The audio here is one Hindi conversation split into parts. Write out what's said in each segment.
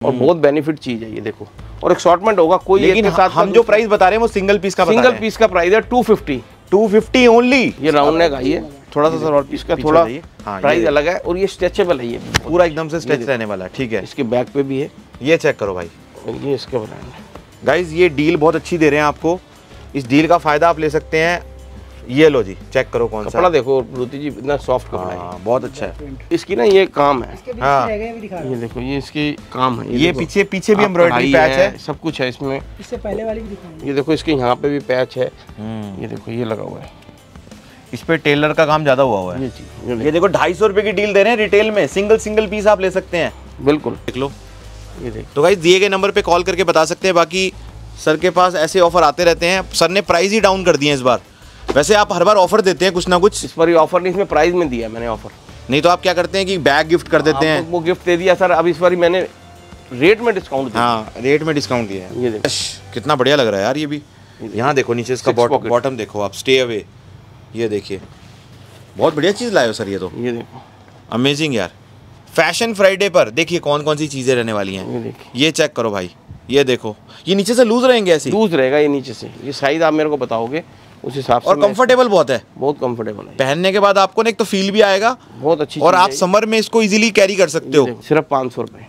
और बहुत बेनिफिट चीज है ये देखो, और एक्सॉर्टमेंट होगा कोई। लेकिन एक के साथ हम जो प्राइस बता रहे हैं वो सिंगल पीस का बता रहे हैं। सिंगल पीस का प्राइस है 250 ओनली। ये राउंड नेक आई है, थोड़ा सा सर और इसका थोड़ा हाँ, प्राइस अलग है, और ये स्ट्रेचेबल है, ये पूरा एकदम से स्ट्रेच रहने वाला है। ठीक है, इसके बैक पे भी है, ये चेक करो भाई, ये इसका ब्रांड है। गाइज ये डील बहुत अच्छी दे रहे हैं आपको, इस डील का फायदा आप ले सकते हैं। ये लो जी, चेक करो कौन सा कपड़ा देखो रुति जी, इतना सॉफ्ट कपड़ा है, बहुत अच्छा है। इसकी ना ये काम है, हाँ ये देखो ये इसकी काम है, ये पीछे पीछे भी एम्ब्रॉयडरी पैच है, सब कुछ है इसमें। इससे पहले वाली भी दिखाएंगे। ये देखो इसके यहाँ पे भी पैच है, ये देखो ये लगा हुआ है, इस पे टेलर का काम ज्यादा हुआ है। ये देखो 250 रुपए की डील दे रहे हैं रिटेल में, सिंगल पीस आप ले सकते हैं। बिल्कुल देख लो, ये देखो। तो गाइस दिए गए नंबर पे कॉल करके बता सकते हैं। बाकी सर के पास ऐसे ऑफर आते रहते हैं, सर ने प्राइस ही डाउन कर दिए हैं इस बार। वैसे आप हर बार ऑफर देते हैं कुछ ना कुछ, इस पर ये ऑफर नहीं, इसमें प्राइस में दिया मैंने ऑफर। नहीं तो आप क्या करते हैं कि बैग गिफ्ट कर देते हैं? वो गिफ्ट दे दिया सर, अब इस बार मैंने रेट में डिस्काउंट दिया। हाँ रेट में डिस्काउंट दिया है। ये देखो कितना बढ़िया लग रहा है यार ये भी। यहाँ देखो नीचे इसका बॉटम देखो आप, स्टे अवे, ये देखिए बहुत बढ़िया चीज़ लाए हो सर ये तो। ये देखो अमेजिंग यार। फैशन फ्राइडे पर देखिए कौन कौन सी चीज़ें रहने वाली हैं, ये चेक करो भाई, ये देखो ये नीचे से लूज रहेंगे, ऐसे लूज रहेगा ये नीचे से, ये साइज आप मेरे को बताओगे उस हिसाब से। और कंफर्टेबल बहुत है, बहुत कंफर्टेबल है, पहनने के बाद आपको ना एक तो फील भी आएगा बहुत अच्छी, और आप समर में इसको इजीली कैरी कर सकते हो। सिर्फ 500 रुपये,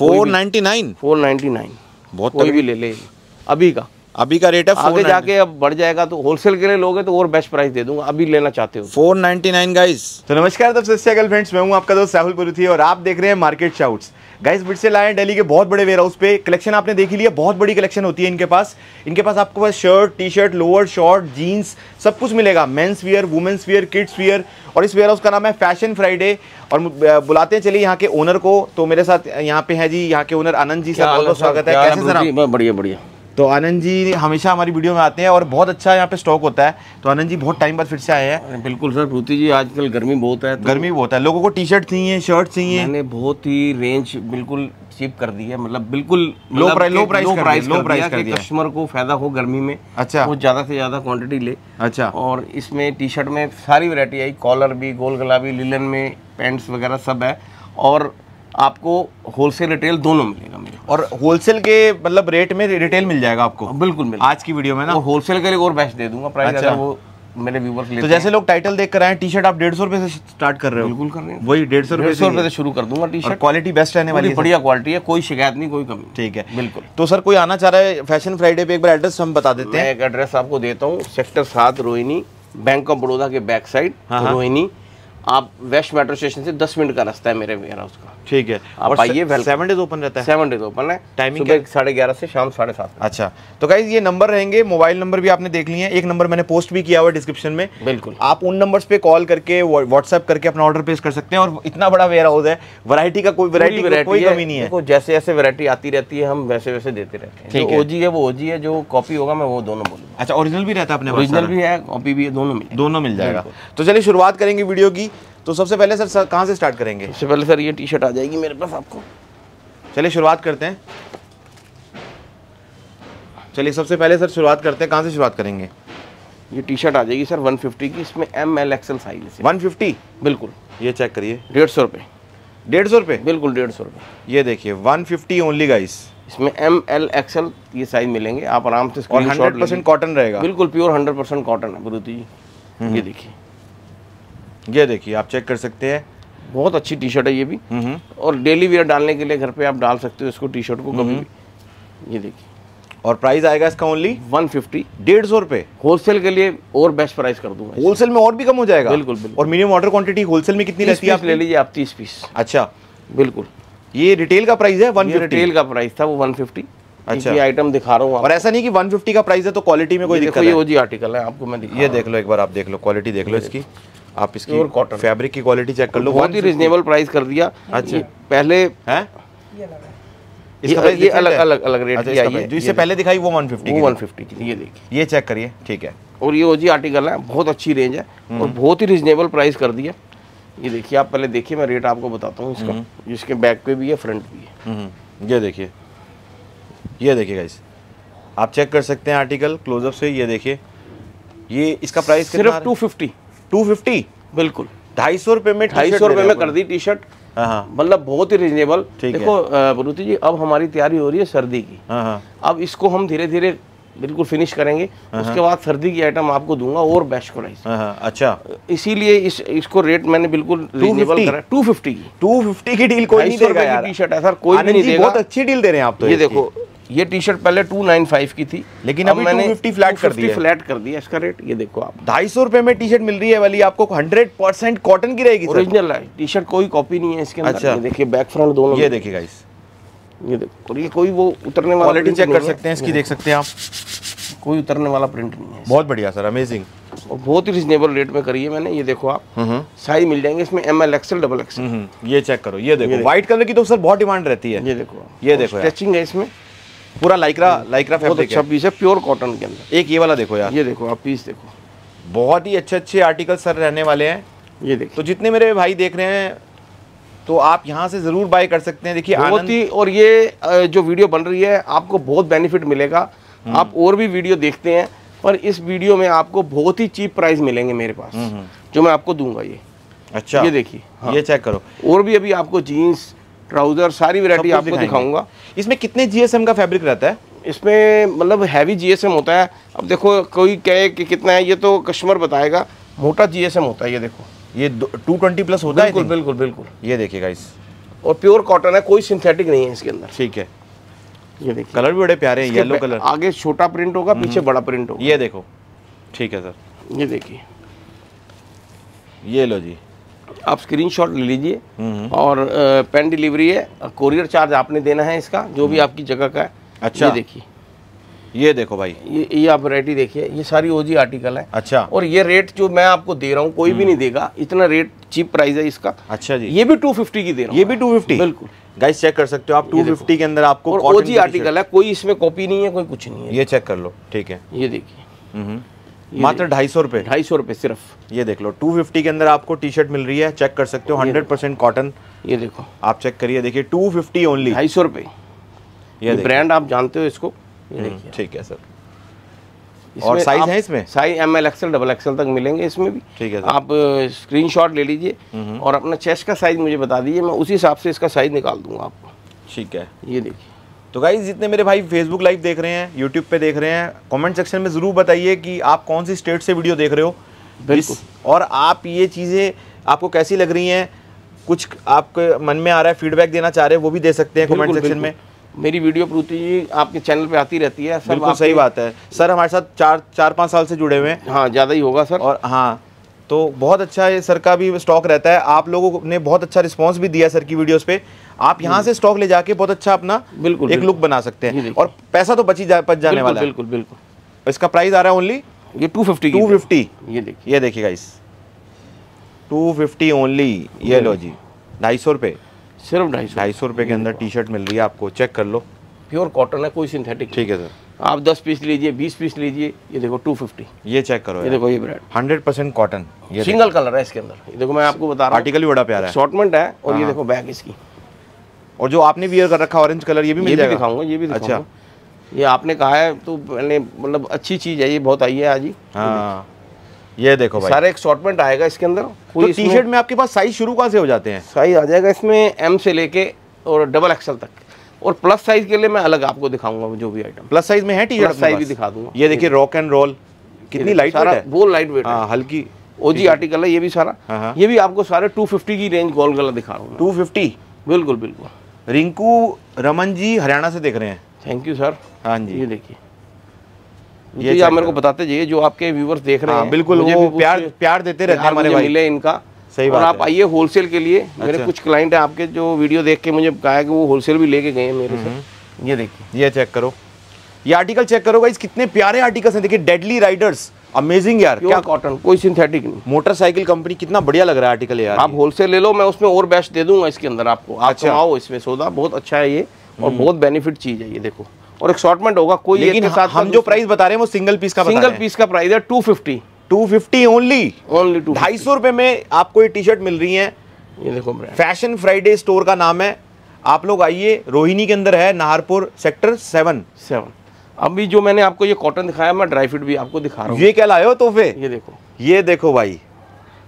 499 बहुत कोई भी ले ले, अभी का रेट है। आगे जाके अब बढ़ जाएगा, तो होलसेल के लिए लोगे तो और बेस्ट प्राइस दे दूंगा, अभी लेना चाहते हो 499 गाइस। तो नमस्कार दोस्तों, फ्रेंड्स मैं हूं आपका दोस्त राहुल पुरुथी और आप देख रहे हैं मार्केट शाउट्स। गाइस फिर से लाए हैं दिल्ली के बहुत बड़े वेयर हाउस पे। कलेक्शन आपने देख ही लिया, बहुत बड़ी कलेक्शन होती है इनके पास आपको पास shirt, T shirt, lower, short, jeans सब कुछ मिलेगा, mens wear, womens wear, kids wear. और इस वेयर हाउस का नाम है फैशन फ्राइडे। और बुलाते हैं चलिए यहाँ के ओनर को। तो मेरे साथ यहाँ पे है जी यहाँ के ओनर आनंद जी, सर बहुत बहुत स्वागत है। कैसे सर आप? बढ़िया। तो आनंद जी हमेशा हमारी वीडियो में आते हैं और बहुत अच्छा यहाँ पे स्टॉक होता है। तो आनंद जी बहुत टाइम बाद फिर से आए हैं। बिल्कुल सर, रुति जी आजकल गर्मी बहुत है, गर्मी बहुत है, लोगों को टी शर्ट चाहिए, शर्ट चाहिए। मैंने बहुत ही रेंज बिल्कुल चीप कर दी है, मतलब बिल्कुल लो प्राइस कर दिया, कस्टमर को फायदा हो गर्मी में। अच्छा, वो ज्यादा से ज्यादा क्वांटिटी ले। अच्छा, और इसमें टी शर्ट में सारी वैरायटी आई, कॉलर भी, गोल गला भी, लिलन में पैंट्स वगैरह सब है। और आपको होलसेल रिटेल दोनों मिलेगा मेरे। और होलसेल के मतलब रेट में रिटेल मिल जाएगा आपको? बिल्कुल मिल आज की वीडियो में ना होलसेल के लिए और बेस्ट दे दूंगा प्राइस। अच्छा। अगर वो मेरे व्यूअर्स लेते तो जैसे लोग टाइटल देख कर आए, टी शर्ट आप 150 रुपए से स्टार्ट कर रहे हो? बिल्कुल कर रहे हैं, वही 150 रुपए से शुरू कर दूंगा टी शर्ट। क्वालिटी बेस्ट रहने वाली है, बढ़िया क्वालिटी है, कोई शिकायत नहीं, कोई कमी। ठीक है, बिल्कुल। तो सर कोई आना चाह रहा है फैशन फ्राइडे पे, एक बार एड्रेस हम बता देते हैं। एक एड्रेस आपको देता हूँ, sector 7 Rohini, bank of Baroda के बैक साइड रोहिणी। आप वेस्ट मेट्रो स्टेशन से 10 मिनट का रास्ता है मेरे वेयर हाउस का। ठीक है, आप आइए। 7 डेज ओपन रहता है? 7 डेज ओपन है, टाइमिंग सुबह 11:30 से शाम 7:30। अच्छा, तो गाइस ये नंबर रहेंगे, मोबाइल नंबर भी आपने देख लिए हैं, एक नंबर मैंने पोस्ट भी किया हुआ डिस्क्रिप्शन में। बिल्कुल, आप उन नंबर्स पे कॉल करके व्हाट्सएप करके अपना ऑर्डर प्लेस कर सकते हैं। और इतना बड़ा वेयर हाउस है, वैरायटी का कोई कमी नहीं है। जैसे जैसे वैरायटी आती रहती है हम वैसे वैसे देते रहते हैं। जो ओजी है वो ओजी है, जो कॉपी होगा मैं वो दोनों बोलूंगा। अच्छा, ओरिजिनल भी रहता है अपने पास? ओरिजिनल भी है, कॉपी भी है, दोनों मिल जाएगा। तो चलिए शुरुआत करेंगे वीडियो की। तो सबसे पहले सर कहाँ से स्टार्ट करेंगे? सबसे पहले सर ये टी शर्ट आ जाएगी मेरे पास आपको। चलिए शुरुआत करते हैं। चलिए सबसे पहले सर शुरुआत करते हैं, कहाँ से शुरुआत करेंगे? ये टी शर्ट आ जाएगी सर 150 की, इसमें ML XL साइज है। 150? बिल्कुल, ये चेक करिए, 150 रुपये। 150 रुपये? बिल्कुल 150 रुपये। ये देखिए 150 ओनली गाइस। इसमें ML XL ये साइज मिलेंगे, आप आराम से। और 100% कॉटन रहेगा? बिल्कुल प्योर 100% कॉटन है गुरुजी जी। ये देखिए आप चेक कर सकते हैं, बहुत अच्छी टी शर्ट है ये भी। और डेली वियर डालने के लिए घर पे आप डाल सकते हो इसको, टी शर्ट को कभी भी। ये देखिए, और प्राइस आएगा इसका ओनली 150, 150 रुपये। होलसेल के लिए और बेस्ट प्राइस कर दूंगा, होलसेल में और भी कम हो जाएगा। बिल्कुल बिल्कुल। और मिनिमम ऑर्डर क्वांटिटी होलसेल में कितनी रहती है? आप ले लीजिए आप 30 पीस। अच्छा बिल्कुल, ये रिटेल का प्राइस है 150? रिटेल का प्राइस था वो 150। अच्छा, ये आइटम दिखा रहा हूँ। और ऐसा नहीं कि 150 का प्राइस है तो क्वालिटी में कोई दिक्कत है? ये ओजी आर्टिकल है, आपको मैं दिखा। ये देख लो एक बार, आप देख लो क्वालिटी, देख लो इसकी, आप इसकी कॉटन फैब्रिक की क्वालिटी चेक कर लो। बहुत ही रिजनेबल प्राइस कर दिया। अच्छा, पहले है ये अलग रेट की आई है, जो इससे पहले दिखाई वो 150 की। ये देखिए, ये चेक करिए, ठीक है। और ये ओजी आर्टिकल है, बहुत अच्छी रेंज है और बहुत ही रिजनेबल प्राइस कर दिया। ये देखिए, आप पहले देखिए, मैं रेट आपको बताता हूँ इसका। इसके बैक पे भी है, फ्रंट भी है। ये देखिए, ये देखिए गाइस, आप चेक कर सकते हैं आर्टिकल क्लोजअप से। ये देखिए, ये इसका प्राइस सिर्फ 250। 250? बिल्कुल, 250 रुपये में, 250 रुपये में कर दी टी शर्ट। मतलब बहुत ही रिजनेबल। देखो ब्रूती जी, अब हमारी तैयारी हो रही है सर्दी की। अब इसको हम धीरे धीरे बिल्कुल फिनिश करेंगे, उसके बाद सर्दी की आइटम आपको दूंगा और बेस्ट प्राइस। अच्छा, इसीलिए इसको रेट मैंने बिल्कुल रिजनेबल करा। 250 की डील कोई नहीं देगा यार। टी शर्ट है सर, कोई नहीं देगा। बहुत अच्छी डील दे रहे हैं आप तो। ये देखो, ये टी शर्ट पहले 295 की थी, लेकिन अब मैंने 250 फ्लैट कर दिया इसका रेट। ये देखो आप 250 रुपए में टी शर्ट मिल रही है वाली आपको, 100% कॉटन की रहेगी, ओरिजिनल है टी शर्ट, कोई कॉपी नहीं है इसके अंदर। अच्छा, ये देखिए बैक फ्रंट दोनों, ये देखिए गाइस, ये देखो, और ये कोई वो उतरने वाला क्वालिटी चेक कर सकते हैं इसकी, देख सकते हैं आप, कोई उतरने वाला प्रिंट नहीं है। बहुत बढ़िया सर, अमेजिंग, और बहुत ही रिजनेबल रेट में करी है मैंने। ये देखो आप, साइज मिल जाएंगे इसमें ML XL XXL। ये चेक करो, ये देखो व्हाइट कलर की तो सर बहुत डिमांड रहती है। ये देखो, ये देखो स्ट्रेचिंग है इसमें, पूरा लाइक्रा फैब्रिक, बहुत अच्छा पीस है, प्योर कॉटन के अंदर। एक ये वाला देखो यार, ये देखो आप पीस देखो, बहुत ही अच्छे आर्टिकल सर रहने वाले हैं। ये देखो, तो जितने मेरे भाई देख रहे हैं तो आप यहाँ से जरूर बाय कर सकते हैं। देखिए बहुत ही, और ये जो वीडियो बन रही है आपको बहुत बेनिफिट मिलेगा। आप और भी वीडियो देखते हैं, पर इस वीडियो में आपको बहुत ही चीप प्राइस मिलेंगे मेरे पास, जो मैं आपको दूंगा। ये अच्छा, ये देखिए, ये चेक करो, और भी अभी आपको जीन्स, ट्राउजर, सारी वैरायटी आपको दिखाऊंगा। इसमें कितने GSM का फैब्रिक रहता है? इसमें मतलब हैवी GSM होता है। अब देखो कोई कहे कि कितना है, ये तो कस्टमर बताएगा। मोटा GSM होता है, ये देखो, ये 220 प्लस होता है। बिल्कुल बिल्कुल। ये देखिए गाइस, और प्योर कॉटन है, कोई सिंथेटिक नहीं है इसके अंदर। ठीक है, ये देखिए, कलर भी बड़े प्यारे हैं, येलो कलर, आगे छोटा प्रिंट होगा, पीछे बड़ा प्रिंट होगा। ये देखो, ठीक है सर, ये देखिए, ये लो जी, आप स्क्रीनशॉट ले लीजिए। और पेन डिलीवरी है, कोरियर चार्ज आपने देना है इसका, जो भी आपकी जगह का है। अच्छा, ये देखिए, ये देखो भाई, ये आप वैरायटी देखिए, ये सारी OG आर्टिकल है। अच्छा, और ये रेट जो मैं आपको दे रहा हूँ कोई भी नहीं देगा, इतना रेट चीप प्राइस है इसका। अच्छा जी, ये भी 250 की दे रहा हूँ। ये भी 250, बिल्कुल गाइस चेक कर सकते हो आप, 250 के अंदर आपको, और OG आर्टिकल है, कोई इसमें कॉपी नहीं है, कोई कुछ नहीं है। ये चेक कर लो, ठीक है, ये देखिए, मात्र 250 रुपए, 250 रुपए सिर्फ। ये देख लो, 250 के अंदर आपको टी शर्ट मिल रही है, चेक कर सकते हो, 100% कॉटन। ये देखो आप चेक करिए, देखिए 250 ओनली, 250 रुपए। ये ब्रांड आप जानते हो इसको, ये देखिए, ठीक है सर। और साइज है इसमें? साइज ML XL XXL तक मिलेंगे इसमें भी। ठीक है सर, आप स्क्रीनशॉट ले लीजिए और अपना चेस्ट का साइज मुझे बता दीजिए, मैं उसी हिसाब से इसका साइज निकाल दूंगा आपको। ठीक है, ये देखिए। तो गाइस जितने मेरे भाई फेसबुक लाइव देख रहे हैं, यूट्यूब पे देख रहे हैं, कमेंट सेक्शन में ज़रूर बताइए कि आप कौन सी स्टेट से वीडियो देख रहे हो। बिल्कुल। और आप ये चीज़ें आपको कैसी लग रही हैं, कुछ आपके मन में आ रहा है, फीडबैक देना चाह रहे हैं, वो भी दे सकते हैं कमेंट सेक्शन में। मेरी वीडियो प्रूति जी आपके चैनल पे आती रहती है। बिल्कुल सही बात है सर, हमारे साथ 4-5 साल से जुड़े हुए हैं। हाँ, ज़्यादा ही होगा सर। और हाँ, तो बहुत अच्छा है, सर का भी स्टॉक रहता है, आप लोगों ने बहुत अच्छा रिस्पांस भी दिया सर की वीडियोस पे। आप यहाँ से स्टॉक ले जाके बहुत अच्छा अपना बिल्कुल एक लुक बना सकते हैं, और पैसा तो बच जाने वाला है। बिल्कुल बिल्कुल। इसका प्राइस आ रहा है ओनली ये 250। ये देखिए गाइस, 250 ओनली। ये लो जी, 250 रुपये, सिर्फ 250 रुपये के अंदर टी शर्ट मिल रही है आपको, चेक कर लो, प्योर कॉटन है, कोई सिंथेटिक। ठीक है सर, आप 10 पीस लीजिए, 20 पीस लीजिए। ये देखो 250, ये चेक करो, ये देखो, ये ब्रांड 100% कॉटन, ये सिंगल कलर है इसके अंदर। ये देखो, मैं आपको बता रहा हूँ, आर्टिकल भी बड़ा प्यारा है, शॉर्टमेंट है। और ये देखो बैग इसकी, और जो आपने वियर कर रखा ऑरेंज कलर, ये भी मिल जाएगा, दिखाऊंगा, ये भी दिखाऊंगा। अच्छा, ये आपने कहा है तो मैंने, मतलब अच्छी चीज़ है ये, बहुत आई है आज ही। हाँ, ये देखो भाई, सारे एक्सॉर्टमेंट आएगा इसके अंदर। तो टी शर्ट में आपके पास साइज शुरू कहाँ से हो जाते हैं? साइज आ जाएगा इसमें M से लेके और XXL तक, और प्लस साइज के लिए मैं अलग आपको दिखाऊंगा जो भी आइटम। प्लस साइज में है टी शर्ट, साइज भी दिखा दूंगा। ये देखिए, रॉक एंड रोल, कितनी लाइट वेट है, वो लाइट वेट है, हल्की OG आर्टिकल है ये भी सारा। ये भी आपको सारे 250 की रेंज गोल गला दिखा रहा हूँ। 250, बिल्कुल बिल्कुल। रिंकू रमन जी हरियाणा से देख रहे हैं, थैंक यू सर। हाँ जी, ये देखिए, ये आप मेरे को बताते जाइए, जो आपके व्यूवर्स देख रहे हैं। बिल्कुल, वो प्यार देते रहते हैं हमारे भाई, मिले इनका। सही बात है। आप आइए होलसेल के लिए, मेरे कुछ क्लाइंट हैं आपके जो वीडियो देख के मुझे कहा है कि वो होलसेल भी लेके गए हैं मेरे से। ये देखिए, ये चेक करो, ये आर्टिकल चेक करो गाइस, कितने प्यारे आर्टिकल्स हैं। देखिए, डेडली राइडर्स, अमेजिंग यार, क्या कॉटन, कोई सिंथेटिक नहीं। मोटरसाइकिल कंपनी, कितना बढ़िया लग रहा है आर्टिकल यार। आप होलसेल ले लो, मैं उसमें और बेस्ट दे दूंगा इसके अंदर आपको। आप कमाओ इसमें सौदा, बहुत अच्छा है ये, और बहुत बेनिफिट चीज है ये। देखो, और एक शॉर्टमेंट होगा, कोई एक के साथ। हम जो प्राइस बता रहे हैं वो सिंगल पीस का, सिंगल पीस का प्राइस है 250 ओनली 250 रुपए में आपको ये टी शर्ट मिल रही है। ये देखो ब्रांड, फैशन फ्राइडे स्टोर का नाम है। आप लोग आइए, रोहिणी के अंदर है, नाहरपुर सेक्टर 7। अभी जो मैंने आपको ये कॉटन दिखाया, मैं ड्राई फिट भी आपको दिखा रहा हूँ। ये क्या लाए हो तोहफे? ये देखो भाई,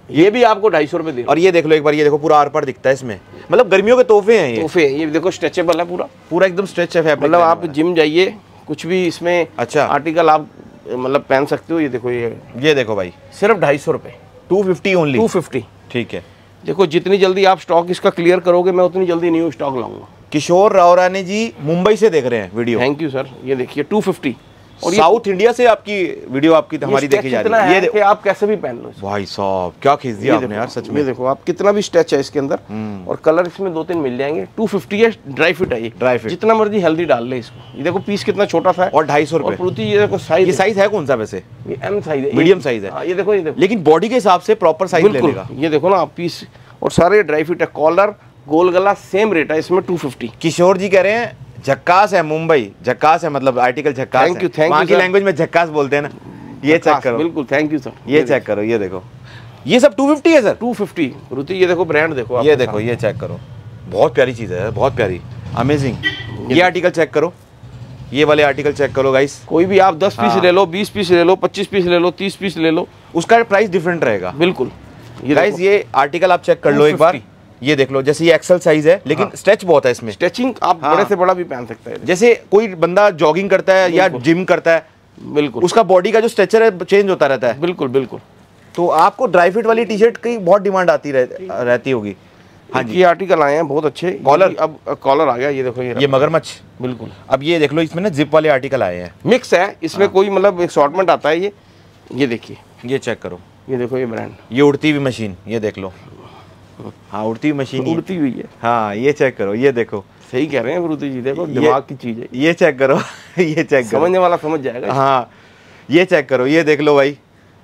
ये भी आपको 250 रुपए दे। और ये देख लो एक बार, ये देखो पूरा आर पार दिखता है इसमें, मतलब गर्मियों के तोहफे हैं ये। तोहफे ये देखो, स्ट्रेचेबल है पूरा, पूरा एकदम स्ट्रेच है फैब्रिक। मतलब आप जिम जाइए, कुछ भी इसमें अच्छा आर्टिकल आप मतलब पहन सकते हो। ये देखो, ये देखो भाई, सिर्फ 250 रुपए, 250 ओनली, 250। ठीक है। देखो जितनी जल्दी आप स्टॉक इसका क्लियर करोगे, मैं उतनी जल्दी न्यू स्टॉक लाऊंगा। किशोर रावरानी जी मुंबई से देख रहे हैं वीडियो। Thank you sir. ये देखिए 250, और साउथ इंडिया से आपकी वीडियो आपकी हमारी देखी जा रही है। ये देखो आप कैसे भी पहन लो इसको। भाई साहब क्या खींच दिया आपने यार सच में। ये देखो आप, कितना भी स्ट्रेच है इसके अंदर, और कलर इसमें 2-3 मिल जाएंगे। 250 है, ड्राई फिट है ये, ड्राई फिट, जितना मर्जी हेल्दी डाल ले इसको। ये देखो पीस कितना छोटा सा है, और 250 और रुपए। पूरी ये देखो साइज, ये साइज है कौन सा वैसे? ये एम साइज है, मीडियम साइज है। ये देखो, ये देखो, लेकिन बॉडी के हिसाब से प्रॉपर साइज ले लेगा। ये देखो ना आप पीस, और सारे ड्राई फिट है। कॉलर गोल गला सेम रेट है इसमें 250। किशोर जी कह रहे हैं झक्कास है, मुंबई झक्कास है, मतलब आर्टिकल झक्कास है। थैंक यू वहाँ की लैंग्वेज में झक्कास बोलते हैं ना। ये चेक करो, बिल्कुल, थैंक यू सर। ये चेक करो, ये देखो, ये सब 250 है सर। 250 रुति। ये देखो ब्रांड देखो, ये देखो, ये चेक करो, बहुत प्यारी चीज है, बहुत प्यारी, अमेजिंग। ये आर्टिकल चेक करो, ये वाले आर्टिकल चेक करो गाइस। कोई भी आप 10 पीस ले लो, 20 पीस ले लो, 25 पीस ले लो, 30 पीस ले लो, उसका प्राइस डिफरेंट रहेगा। बिल्कुल। गाइस ये आर्टिकल आप चेक कर लो एक बार, ये देख लो, जैसे ये एक्सेल साइज है, लेकिन स्ट्रेच बहुत है इसमें। स्ट्रेचिंग आप बड़े से बड़ा भी पहन सकते हैं। जैसे कोई बंदा जॉगिंग करता है या जिम करता है, बिल्कुल, उसका बॉडी का जो स्ट्रक्चर है चेंज होता रहता है। बिल्कुल बिल्कुल। तो आपको ड्राई फिट वाली टी शर्ट की बहुत डिमांड आती रहती होगी। हाँ जी, ये आर्टिकल आए हैं बहुत अच्छे। कॉलर, अब कॉलर आ गया, ये देखो, ये मगरमच्छ। बिल्कुल। अब ये देख लो, इसमें ना जिप वाले आर्टिकल आए हैं, मिक्स है इसमें, कोई मतलब असॉर्टमेंट आता है। ये देखिए, ये चेक करो, ये देखो, ये ब्रांड, ये उड़ती हुई मशीन, ये देख लो। हाँ उड़ती हुई मशीन, उड़ती हुई है। हाँ ये चेक करो, ये देखो, सही कह रहे हैं गुरुजी जी, देखो दिमाग की चीज है। ये चेक करो ये चेक करो, समझने वाला समझ जाएगा। हाँ ये चेक करो, ये देख लो भाई,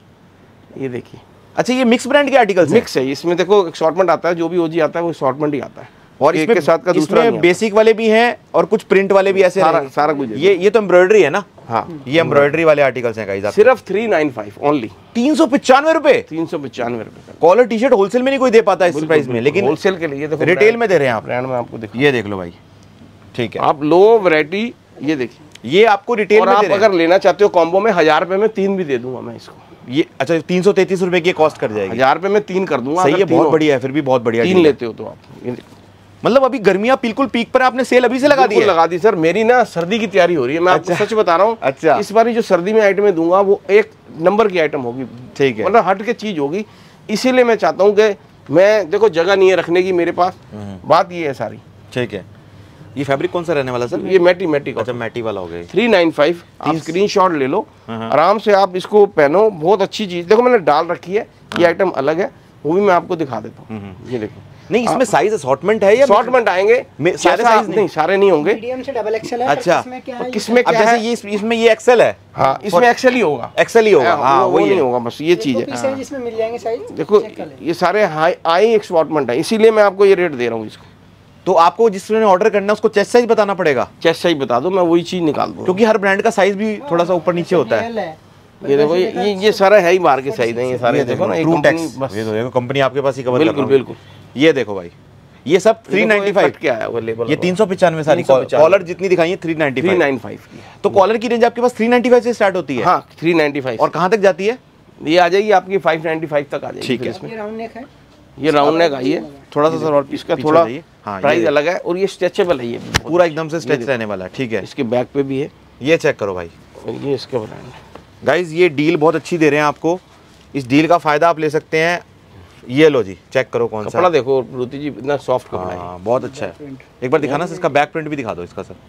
ये देखिए। अच्छा ये मिक्स ब्रांड के आर्टिकल्स हैं? मिक्स है इसमें, देखो असॉर्टमेंट आता है, जो भी ओजी आता है वो असॉर्टमेंट ही आता है, और एक के साथ का दूसरा इसमें बेसिक वाले भी हैं और कुछ प्रिंट वाले भी ऐसे सारा कुछ। ये तो एम्ब्रॉयडरी है ना? हाँ, ये एम्ब्रॉयडरी वाले आर्टिकल्स हैं गाइस। सिर्फ 395 ओनली, 395 रुपए, 395 रुपए। कॉलर टी शर्ट होलसेल में नहीं कोई दे पाता इस प्राइस में, लेकिन होलसेल के लिए देखो रिटेल में दे रहे हैं आप। ब्रांड में आपको देखो, ये देख लो भाई, ठीक है, आप लो वैरायटी। ये देखिए, ये आपको रिटेल में आप अगर लेना चाहते हो कॉम्बो में 1000 रुपए में 3 भी दे दूंगा मैं इसको। ये अच्छा 333 रुपए की कॉस्ट कर जाएगी। 1000 रुपए में 3 कर दूंगा। सही है, बहुत बढ़िया है, फिर भी बहुत बढ़िया। 3 लेते हो तो आप, मतलब अभी गर्मियां बिल्कुल पीक पर, आपने सेल अभी से लगा दी है? लगा दी सर, मेरी ना सर्दी की तैयारी हो रही है, मैं आपको सच बता रहा हूँ। अच्छा, इस बार जो सर्दी में आइटमें दूंगा वो एक नंबर की आइटम होगी, ठीक है, मतलब हट के चीज होगी। इसीलिए मैं चाहता हूँ कि मैं, देखो जगह नहीं है रखने की मेरे पास, बात ये है सारी। ठीक है, ये फैब्रिक कौन सा रहने वाला सर? ये मैटी। अच्छा मैटी वाला हो गया। 395, आप स्क्रीनशॉट ले लो, आराम से आप इसको पहनो, बहुत अच्छी चीज। देखो मैंने डाल रखी है, ये आइटम अलग है, वो भी मैं आपको दिखा देता हूँ। ये देखो, नहीं इसमें साइज असॉर्टमेंट है या असॉर्टमेंट आएंगे? सारे साइज नहीं, सारे नहीं होंगे, मीडियम से डबल एक्सेल है। अच्छा, किसमें क्या है? ये इसमें ये एक्सेल है। हाँ, इसमें एक्सेल ही होगा, एक्सेल ही होगा। हाँ वो नहीं होगा, बस ये चीज है। इसमें मिल जाएंगे साइज। देखो ये सारे हाई असॉर्टमेंट है, इसीलिए मैं आपको ये रेट दे रहा हूँ इसको। तो आपको जिसने ऑर्डर करना है उसको चेस्ट साइज बताना पड़ेगा? चेस्ट साइज बता दो, मैं वही चीज निकाल दूँ, क्योंकि हर ब्रांड का साइज भी थोड़ा सा ऊपर नीचे होता है। ये देखो, ये सारा है ही बाहर के साइज है, ये सारे देखो ना, ट्रू टेक्स, ये तो देखो कंपनी आपके पास ही कवर कर रहा है। बिल्कुल। ये देखो भाई, ये सब 395 क्या है वो लेबल, ये 395 सारी कॉलर जितनी दिखाई है 395 की। तो कॉलर की रेंज आपके पास 395 से स्टार्ट होती है? हाँ 395। और कहाँ तक जाती है? ये आ जाएगी आपकी 595 तक आ जाएगी। ठीक है, ये राउंड नेक है, ये राउंड नेक आई है, थोड़ा सा सर और इसका थोड़ा प्राइस अलग है, और ये स्ट्रेचेबल है, ये पूरा एकदम से स्ट्रेच रहने वाला है। ठीक है, इसके बैक पे भी है, ये चेक करो भाई, और ये इसका ब्रांड। गाइज ये डील बहुत अच्छी दे रहे हैं आपको, इस डील का फायदा आप ले सकते हैं। ये लो जी, चेक करो कौन सा कपड़ा देखो रुति जी, इतना सॉफ्ट कपड़ा है, बहुत अच्छा है। एक बार दिखाना सर, इसका बैक प्रिंट भी दिखा दो इसका सर।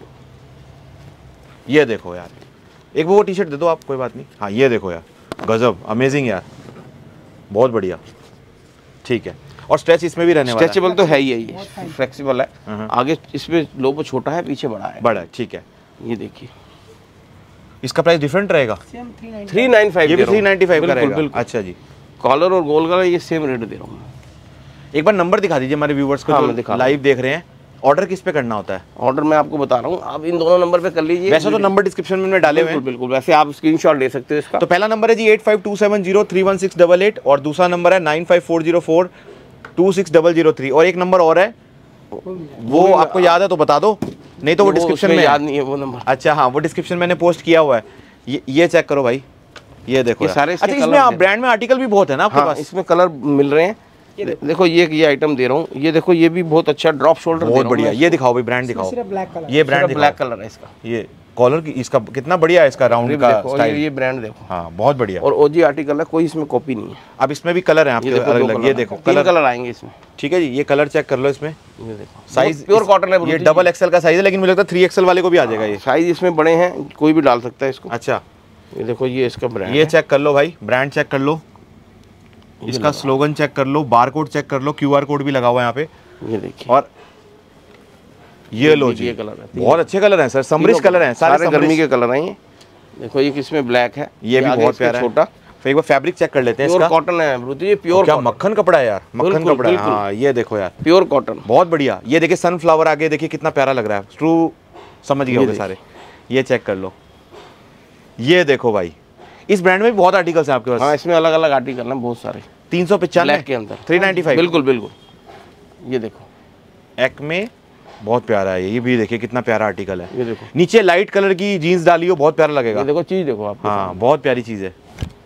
ये देखो यार, एक वो टी शर्ट दे दो आप, कोई बात नहीं। हाँ ये देखो यार, गजब, अमेजिंग यार, बहुत बढ़िया। ठीक है, और स्ट्रेच इसमें भी रहने वाला है? स्ट्रेचेबल तो है ही है, ये फ्लेक्सिबल है, आगे इसमें लोगो छोटा है, पीछे बड़ा है। बड़ा है, ठीक है। ये देखिए, इसका प्राइस डिफरेंट रहेगा? 395, ये भी 395 का रहेगा। बिल्कुल। अच्छा जी, कॉलर और गोल गला ये सेम रेट दे रहा हूँ। एक बार नंबर दिखा दीजिए हमारे व्यूवर्स को, हाँ, जो लाइव देख रहे हैं। ऑर्डर किस पे करना होता है? ऑर्डर मैं आपको बता रहा हूँ, आप इन दोनों नंबर पे कर लीजिए। वैसे तो नंबर डिस्क्रिप्शन में डाले हुए हैं। बिल्कुल, वैसे आप स्क्रीनशॉट ले सकते हो इसका। तो पहला नंबर है जी 8527031688, और दूसरा नंबर है 9540426003, और एक नंबर और है, वो आपको याद है तो बता दो, नहीं तो वो डिस्क्रिप्शन में याद नहीं है वो नंबर। अच्छा हाँ, वो डिस्क्रिप्शन मैंने पोस्ट किया हुआ है। ये चेक करो भाई, ये देखो ये सारे इसके अच्छा, इसमें कलर आप ब्रांड में आर्टिकल भी बहुत है ना आपके हाँ, पास? इसमें कलर मिल रहे हैं। देखो ये आइटम दे रहा हूँ, ये देखो ये भी बहुत अच्छा ड्रॉप शोल्डर, बहुत बढ़िया। ये दिखाओ भाई, ब्रांड दिखाओ। सिर्फ ब्लैक कलर, ये ब्रांड ब्लैक कलर है इसका। ये कॉलर की इसका कितना बढ़िया है, इसका राउंड का स्टाइल। ये ब्रांड देखो, हाँ बहुत बढ़िया। और ओजी आर्टिकल है, कोई इसमें कॉपी नहीं है। अब इसमें भी कलर है आपके अलग अलग, ये देखो कलर आएंगे इसमें। ठीक है जी, ये कलर चेक कर लो इसमें। ये देखो साइज प्योर कॉटन है, ये डबल एक्सएल का साइज है, लेकिन मुझे लगता है 3XL वाले को भी आ जाएगा ये। साइज इसमें बड़े हैं, कोई भी डाल सकता है इसको। अच्छा, ये देखो ये इसका ब्रांड, ये चेक कर लो भाई, ब्रांड चेक कर लो, इसका स्लोगन चेक कर लो, बारकोड चेक कर लो, QR कोड भी लगा हुआ है यहाँ पे। ये देखिए, और ये लो जी, ये कलर है, बहुत अच्छे कलर हैं सर, समरिश कलर हैं सारे गर्मी के कलर हैं ये। देखो ये किसमें ब्लैक है, ये भी बहुत प्यारा है, छोटा। फिर एक बार फैब्रिक चेक कर लेते हैं प्योर इसका। कॉटन है ब्रूती, ये प्योर क्या मक्खन कपड़ा है यार, मक्खन बिल्कुल, कपड़ा है। बिल्कुल। हाँ ये देखो यार, प्योर कॉटन, बहुत बढ़िया। ये देखिए सनफ्लावर आगे देखिए कितना प्यारा लग रहा है, ट्रू समझ गए होंगे सारे। ये चेक कर लो, ये देखो भाई, इस ब्रांड में भी बहुत आर्टिकल्स हैं आपके पास। हाँ इसमें अलग अलग आर्टिकल हैं बहुत सारे। 395 ब्लैक के अंदर 395 बिल्कुल बिल्कुल। ये देखो एक में बहुत प्यारा है ये भी देखिए कितना प्यारा आर्टिकल है। ये देखो, नीचे लाइट कलर की जीन्स डाली हो, बहुत प्यारा लगेगा। ये देखो चीज देखो आप। हाँ बहुत प्यारी चीज है।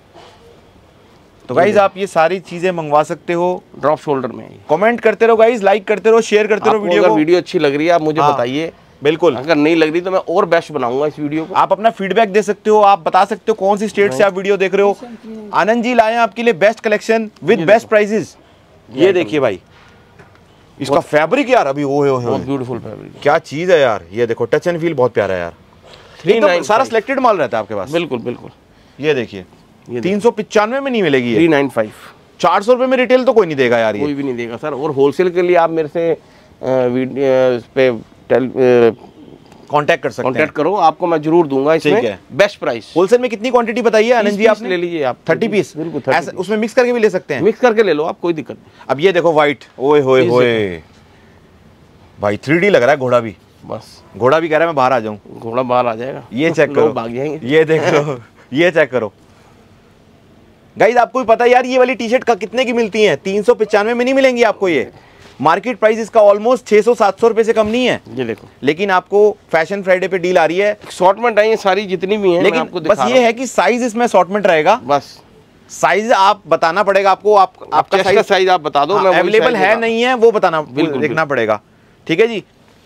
तो गाइज आप ये सारी चीजें मंगवा सकते हो, ड्रॉप शोल्डर में। कमेंट करते रहो गाइज, लाइक करते रहो, शेयर करते रहो वीडियो को। वीडियो अच्छी लग रही है आप मुझे बताइए, बिल्कुल। अगर नहीं लग रही तो मैं और बेस्ट बनाऊंगा इस वीडियो को। आप अपना फीडबैक दे सकते हो, आप बता सकते हो कौन सी स्टेट से आप वीडियो देख रहे हो। आनंद जी लाए हैं आपके लिए best collection with best prices. ये देखिए भाई, इसका फैब्रिक यार अभी बहुत ब्यूटीफुल फैब्रिक, क्या चीज है यार। ये देखो टच एंड फील बहुत प्यारा है यार। 395 सारा सिलेक्टेड माल रहता है आपके पास। बिल्कुल बिल्कुल। ये देखिए 395 में नहीं मिलेगी ये। 395 400 रुपए में रिटेल तो कोई नहीं देगा यार, ये कोई भी नहीं देगा सर। और होलसेल के लिए आप मेरे से पे कांटेक्ट कर सकते हैं। कांटेक्ट करो, आपको मैं जरूर दूंगा इसमें ठीक है। Best price. होलसेल में कितनी क्वांटिटी बताइए आनंद जी आपने? ले लीजिए आप 30 पीस। बिल्कुल, ऐसा उसमें मिक्स करके भी ले सकते हैं। मिक्स करके ले लो आप, कोई दिक्कत नहीं। अब ये देखो व्हाइट, ओए होए होए भाई 3D लग रहा है। घोड़ा भी, बस घोड़ा भी कह रहा है मैं बाहर आ जाऊं। घोड़ा बाहर आ जाएगा, ये चेक करो, लोग भाग जाएंगे। ये देख लो, ये चेक करो गाइज। आपको भी पता है यार ये वाली टी शर्ट का कितने की मिलती है? 395 में नहीं मिलेंगी आपको ये। मार्केट प्राइस इसका ऑलमोस्ट 600-700 रुपए से कम नहीं है। ये देखो, लेकिन आपको फैशन फ्राइडे पे डील आ रही है। असॉर्टमेंट आई है सारी जितनी भी हैं, लेकिन आपको बस ये है कि साइज इसमें असॉर्टमेंट रहेगा। बस साइज आप बताना पड़ेगा आपको, आपका साइज आप बता दो, मैं अवेलेबल है नहीं है वो बताना, देखना पड़ेगा। ठीक है जी,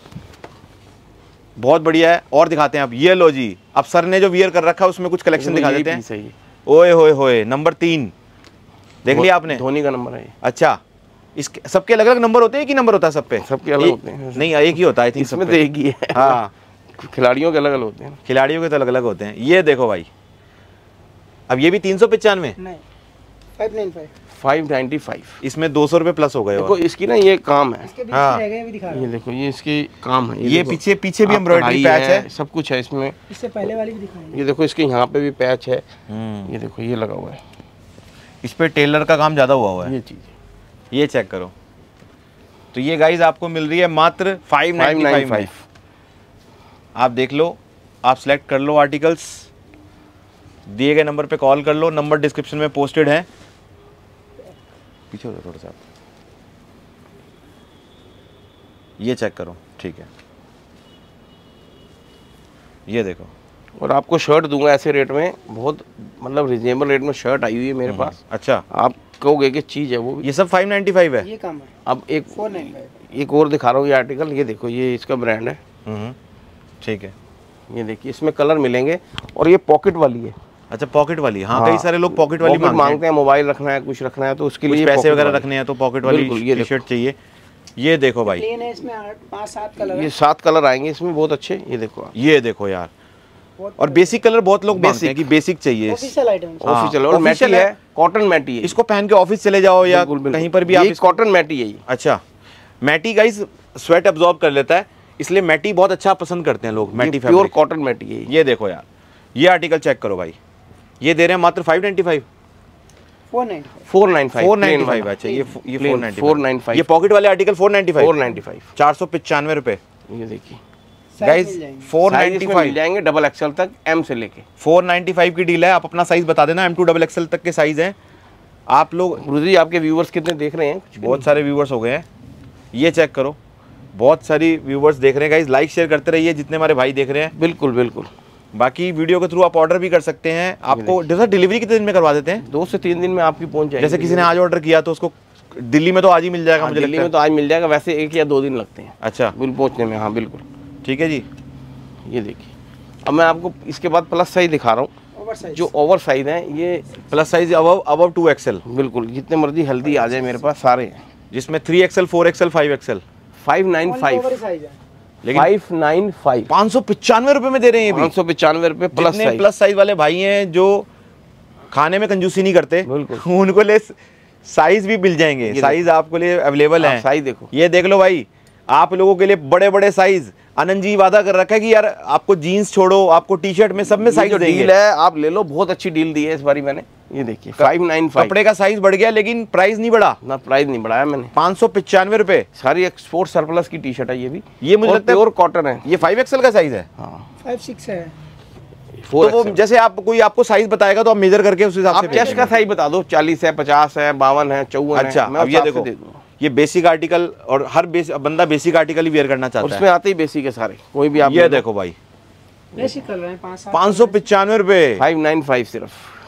बहुत बढ़िया है। और दिखाते हैं आप, ये लो जी, अब सर ने जो वियर कर रखा है उसमें कुछ कलेक्शन दिखा देते हैं। ओए होए होए, नंबर 3 देख लिया आपने? धोनी का नंबर है। अच्छा, इसके सबके अलग अलग नंबर होते हैं कि नंबर होता है सब पे? सबके अलग होते हैं। नहीं एक ही होता है, इसमें तो एक ही है। हाँ खिलाड़ियों के अलग अलग होते हैं। खिलाड़ियों के तो अलग अलग होते हैं। ये देखो भाई, अब ये भी 395 नहीं 595 595। इसमें 200 रुपए प्लस हो गए। देखो इसकी ना ये काम है, इसके बीच हाँ। रह गए भी दिखा रहा ये हूं। देखो ये इसकी काम है। ये देखो, पीछे भी एम्ब्रॉयडरी पैच है, सब कुछ है इसमें। इससे पहले वाली भी दिखाएंगे। ये देखो इसके यहाँ पे भी पैच है। ये देखो ये लगा हुआ है, इस पे टेलर का काम ज्यादा हुआ है। ये चीज ये चेक करो। तो ये गाइज आपको मिल रही है मात्र 595 में। आप देख लो, आप सेलेक्ट कर लो आर्टिकल्स, दिए गए नंबर पे कॉल कर लो, नंबर डिस्क्रिप्शन में पोस्टेड है। पीछे हो जाओ थोड़ा सा, ये चेक करो। ठीक है, ये देखो। और आपको शर्ट दूंगा ऐसे रेट में, बहुत मतलब रिजनेबल रेट में शर्ट आई हुई है मेरे पास। अच्छा, आप कहोगे कि चीज़ है वो भी। ये सब 595 है। ये काम है अब एक 495। एक और दिखा रहा हूँ ये आर्टिकल, ये देखो ये इसका ब्रांड है। ठीक है, ये देखिए इसमें कलर मिलेंगे, और ये पॉकेट वाली है। अच्छा पॉकेट वाली। हाँ, कई सारे लोग पॉकेट वाली मांगते हैं, मोबाइल रखना है, कुछ रखना है, तो उसके लिए पैसे वगैरह रखने हैं तो पॉकेट वाली टी शर्ट चाहिए। ये देखो भाई, प्लेन है, इसमें 5-7 कलर ये 7 कलर आएंगे इसमें, बहुत अच्छे। ये देखो आप, ये देखो यार। और बेसिक कलर बहुत लोग मांगते हैं कि बेसिक चाहिए। ऑफिशियल आइटम, ऑफिशियल और मैटी है, कॉटन मैटी है। इसको पहन के ऑफिस चले जाओ या कहीं पर भी आप, कॉटन मैटी है ये। अच्छा, मैटी गाइस स्वेट अब्सॉर्ब कर लेता है, इसलिए मैटी बहुत अच्छा पसंद करते हैं लोग। मैटी प्योर कॉटन मैटी है ये देखो यार, ये आर्टिकल चेक करो भाई, ये दे रहे हैं मात्र 595 495। अच्छा ये 495। ये पॉकेट वाले आर्टिकल 495 495 रुपए। ये देखिए गाइस 495 मिल जाएंगे, डबल एक्सएल तक, एम से लेके 495 की डील है। आप अपना साइज बता देना, M2 डबल एक्सएल तक के साइज हैं आप लोग। गुरुजी आपके व्यूवर्स कितने देख रहे हैं? बहुत सारे व्यूवर्स हो गए हैं, ये चेक करो, बहुत सारी व्यूवर्स देख रहे हैं गाइस। लाइक शेयर करते रहिए जितने हमारे भाई देख रहे हैं। बिल्कुल बिल्कुल। बाकी वीडियो के थ्रू आप ऑर्डर भी कर सकते हैं। आपको जैसा डिलीवरी कितने दिन में करवा देते हैं? 2 से 3 दिन में आपकी पहुंच जाएगी। जैसे किसी ने आज ऑर्डर किया तो उसको दिल्ली में तो आज ही मिल जाएगा? मुझे दिल्ली में तो आज मिल जाएगा, वैसे 1 या 2 दिन लगते हैं। अच्छा, बिल्कुल पहुंचने में। हाँ बिल्कुल। ठीक है जी। ये देखिए, अब मैं आपको इसके बाद प्लस साइज दिखा रहा हूँ। Over size. जो ओवर साइज है ये प्लस साइज अबव 2XL। बिल्कुल, जितने मर्जी हेल्दी आ जाए मेरे पास सारे हैं, जिसमें 3XL 4XL 5XL 595 over size है। लेकिन 595 595 रुपए में दे रहे हैं ये भी। 595 रुपए प्लस साइज। प्लस साइज वाले भाई हैं जो खाने में कंजूसी नहीं करते, बिल्कुल, उनको लिए साइज भी मिल जाएंगे। साइज आपको लिए अवेलेबल है। साइज देखो, ये देख लो भाई, आप लोगों के लिए बड़े बड़े साइज। आनंद जी वादा कर रखा है कि यार आपको जीन्स छोड़ो, आपको टी शर्ट में सब में साइज देंगे। डील है, आप ले लो, बहुत अच्छी डील दी है इस बारी मैंने। ये देखिए 595। कपड़े का साइज बढ़ गया लेकिन प्राइस नहीं बढ़ा ना, प्राइस नहीं बढ़ाया मैंने। 595 रुपए। सारी एक्सपोर्ट सरप्लस की टी शर्ट है ये भी। ये मुझे लगता है प्योर कॉटन है। ये 5XL का साइज है। हाँ 5-6 है। तो वो जैसे आप कोई आपको साइज बताएगा तो आप मेजर करके उस हिसाब से आप चेस्ट का साइज बता दो, 40 है, 50 है, 52 है, 54 है। अच्छा, अब ये देखो, ये बेसिक आर्टिकल, और हर बंदा बेसिक आर्टिकल ही वेयर करना चाहता है। उसमें आते ही बेसिक है सारे, कोई भी आप ये देखो भाई, बेसिक कर रहे हैं 595 रुपए। 595 सिर्फ।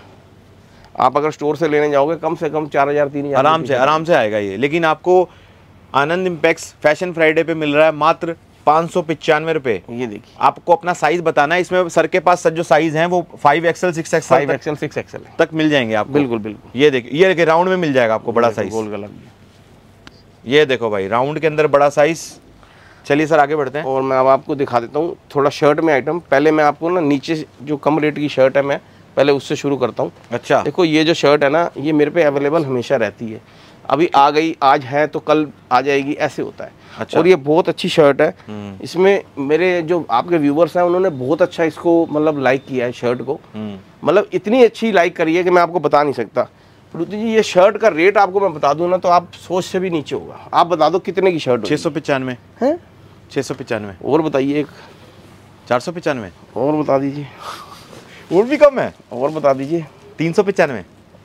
आप अगर स्टोर से लेने जाओगे कम से कम 4000 3000 आराम से आएगा ये। लेकिन आपको आनंद इम्पैक्स फैशन फ्राइडे पे मिल रहा है मात्र 595 रुपए। ये देखिए, आपको अपना साइज बताना है। इसमें सर के पास जो साइज हैं वो 5XL 6XL 5XL 6XL तक मिल जाएंगे आपको। बिल्कुल बिल्कुल। ये देखिए राउंड में मिल जाएगा आपको बड़ा साइज। गोल गला। ये देखो भाई, राउंड के अंदर बड़ा साइज। चलिए सर आगे बढ़ते हैं। और मैं अब आपको दिखा देता हूँ थोड़ा शर्ट में आइटम। पहले मैं आपको ना नीचे जो कम रेट की शर्ट है, मैं पहले उससे शुरू करता हूँ। अच्छा, देखो ये जो शर्ट है ना, ये मेरे पे अवेलेबल हमेशा रहती है। अभी आ गई, आज है तो कल आ जाएगी, ऐसे होता है। अच्छा। और ये बहुत अच्छी शर्ट है। इसमें मेरे जो आपके व्यूवर्स हैं उन्होंने बहुत अच्छा इसको मतलब लाइक किया है शर्ट को। मतलब इतनी अच्छी लाइक करी है कि मैं आपको बता नहीं सकता। प्रीति जी, ये शर्ट का रेट आपको मैं बता दूं ना तो आप सोच से भी नीचे होगा। आप बता दो कितने की शर्ट? 695 है। 695 और बताइए एक। 495 और बता दीजिए। और भी कम है? और बता दीजिए। 395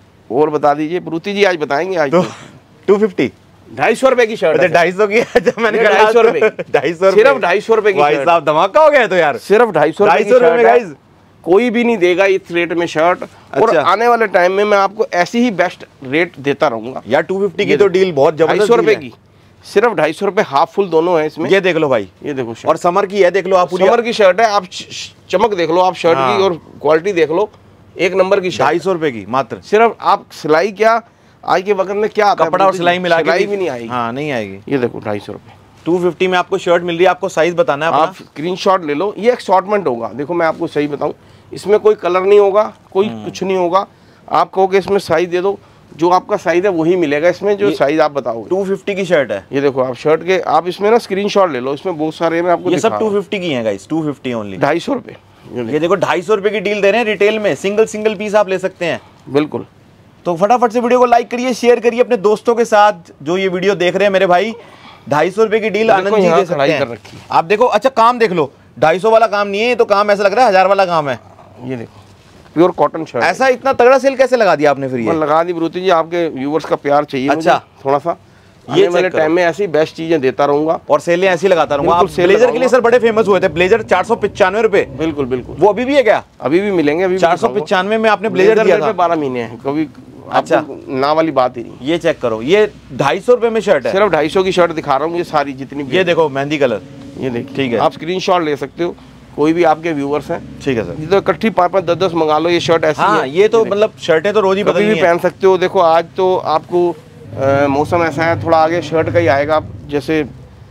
और बता दीजिए। प्रीति जी आज बताएंगे। आज तो 250 250 रुपए की शर्ट है। 250 की है जब मैंने 250 रुपए, 250 सिर्फ 250 रुपए की भाई शर्ट। साहब धमाका हो गया तो यार। सिर्फ 250 रुपए में गाइस, कोई भी नहीं देगा इस रेट में शर्ट। और अच्छा। आने वाले टाइम में मैं आपको ऐसी ही बेस्ट रेट देता रहूंगा यार। 250 की तो डील बहुत जबरदस्त। 250 रुपए की, सिर्फ 250 रुपए, हाफ फुल दोनों है इसमें। ये देख लो भाई, ये देखो और समर की है, देख लो आप। समर की शर्ट है। आप चमक देख लो आप शर्ट की, और क्वालिटी देख लो, एक नंबर की शर्ट। 250 रुपए की मात्र। सिर्फ आप सिलाई क्या आज के वक्त में क्या आता है, कपड़ा और सिलाई मिला के सिलाई भी नहीं आएगी। हाँ, नहीं आएगी। ये देखो 250 रुपए। 250 में आपको शर्ट मिल रही है। आपको साइज बताना है अपना। आप स्क्रीनशॉट ले लो। ये एक्सॉर्टमेंट होगा। देखो मैं आपको सही बताऊं, इसमें कोई कलर नहीं होगा, कोई कुछ नहीं होगा। आप कहोगे इसमें साइज दे दो, जो आपका साइज है वही मिलेगा इसमें, जो साइज आप बताओगे। 250 की शर्ट है। ये देखो आप शर्ट के, आप इसमें ना स्क्रीनशॉट ले लो। इसमें बहुत सारे मैं आपको ये सब 250 की हैं गाइस। 250 ओनली। 250 रुपए। ये देखो 250 रुपए की डील दे रहे हैं रिटेल में। सिंगल पीस आप ले सकते हैं। बिल्कुल। तो फटाफट से वीडियो को लाइक करिए, शेयर करिए अपने दोस्तों के साथ जो ये वीडियो देख रहे हैं मेरे भाई। 250 रुपए की डील आनंद जी दे सकते हैं। आप देखो, अच्छा काम देख लो, 250 वाला काम नहीं है ये तो, काम ऐसा लग रहा है 1000 वाला काम है। ये देखो प्योर कॉटन शर्ट। ऐसा इतना तगड़ा सेल कैसे लगा दिया आपने फिर? ये लगा दी प्रीति जी, आपके व्यूवर्स का प्यार चाहिए। अच्छा, थोड़ा सा ये मेरे टाइम में ऐसी बेस्ट चीजें देता रहूंगा और सेलें ऐसी लगाता रहूंगा। आप ब्लेजर के लिए सर बड़े फेमस हुए थे। ब्लेजर 495 रुपए। बिल्कुल बिल्कुल। वो अभी भी है क्या? अभी भी मिलेंगे। अभी 495 में आपने ब्लेजर दिया था। 12 महीने हैं कभी। अच्छा, ना वाली बात ही नहीं। ये चेक करो, ये 250 रुपए में शर्ट है। सिर्फ 250 की शर्ट दिखा रहा हूँ। ये सारी जितनी भी, ये देखो मेहंदी कलर। ये देखिए, ठीक है। आप स्क्रीनशॉट ले सकते हो, कोई भी आपके व्यूवर्स हैं। ठीक है सर। ये तो इकट्ठी 5-5 10-10 मंगा लो। ये शर्ट ऐसी हाँ, है। ये तो मतलब शर्टें तो रोज ही कभी भी पहन सकते हो। देखो आज तो आपको मौसम ऐसा है, थोड़ा आगे शर्ट का ही आएगा। आप जैसे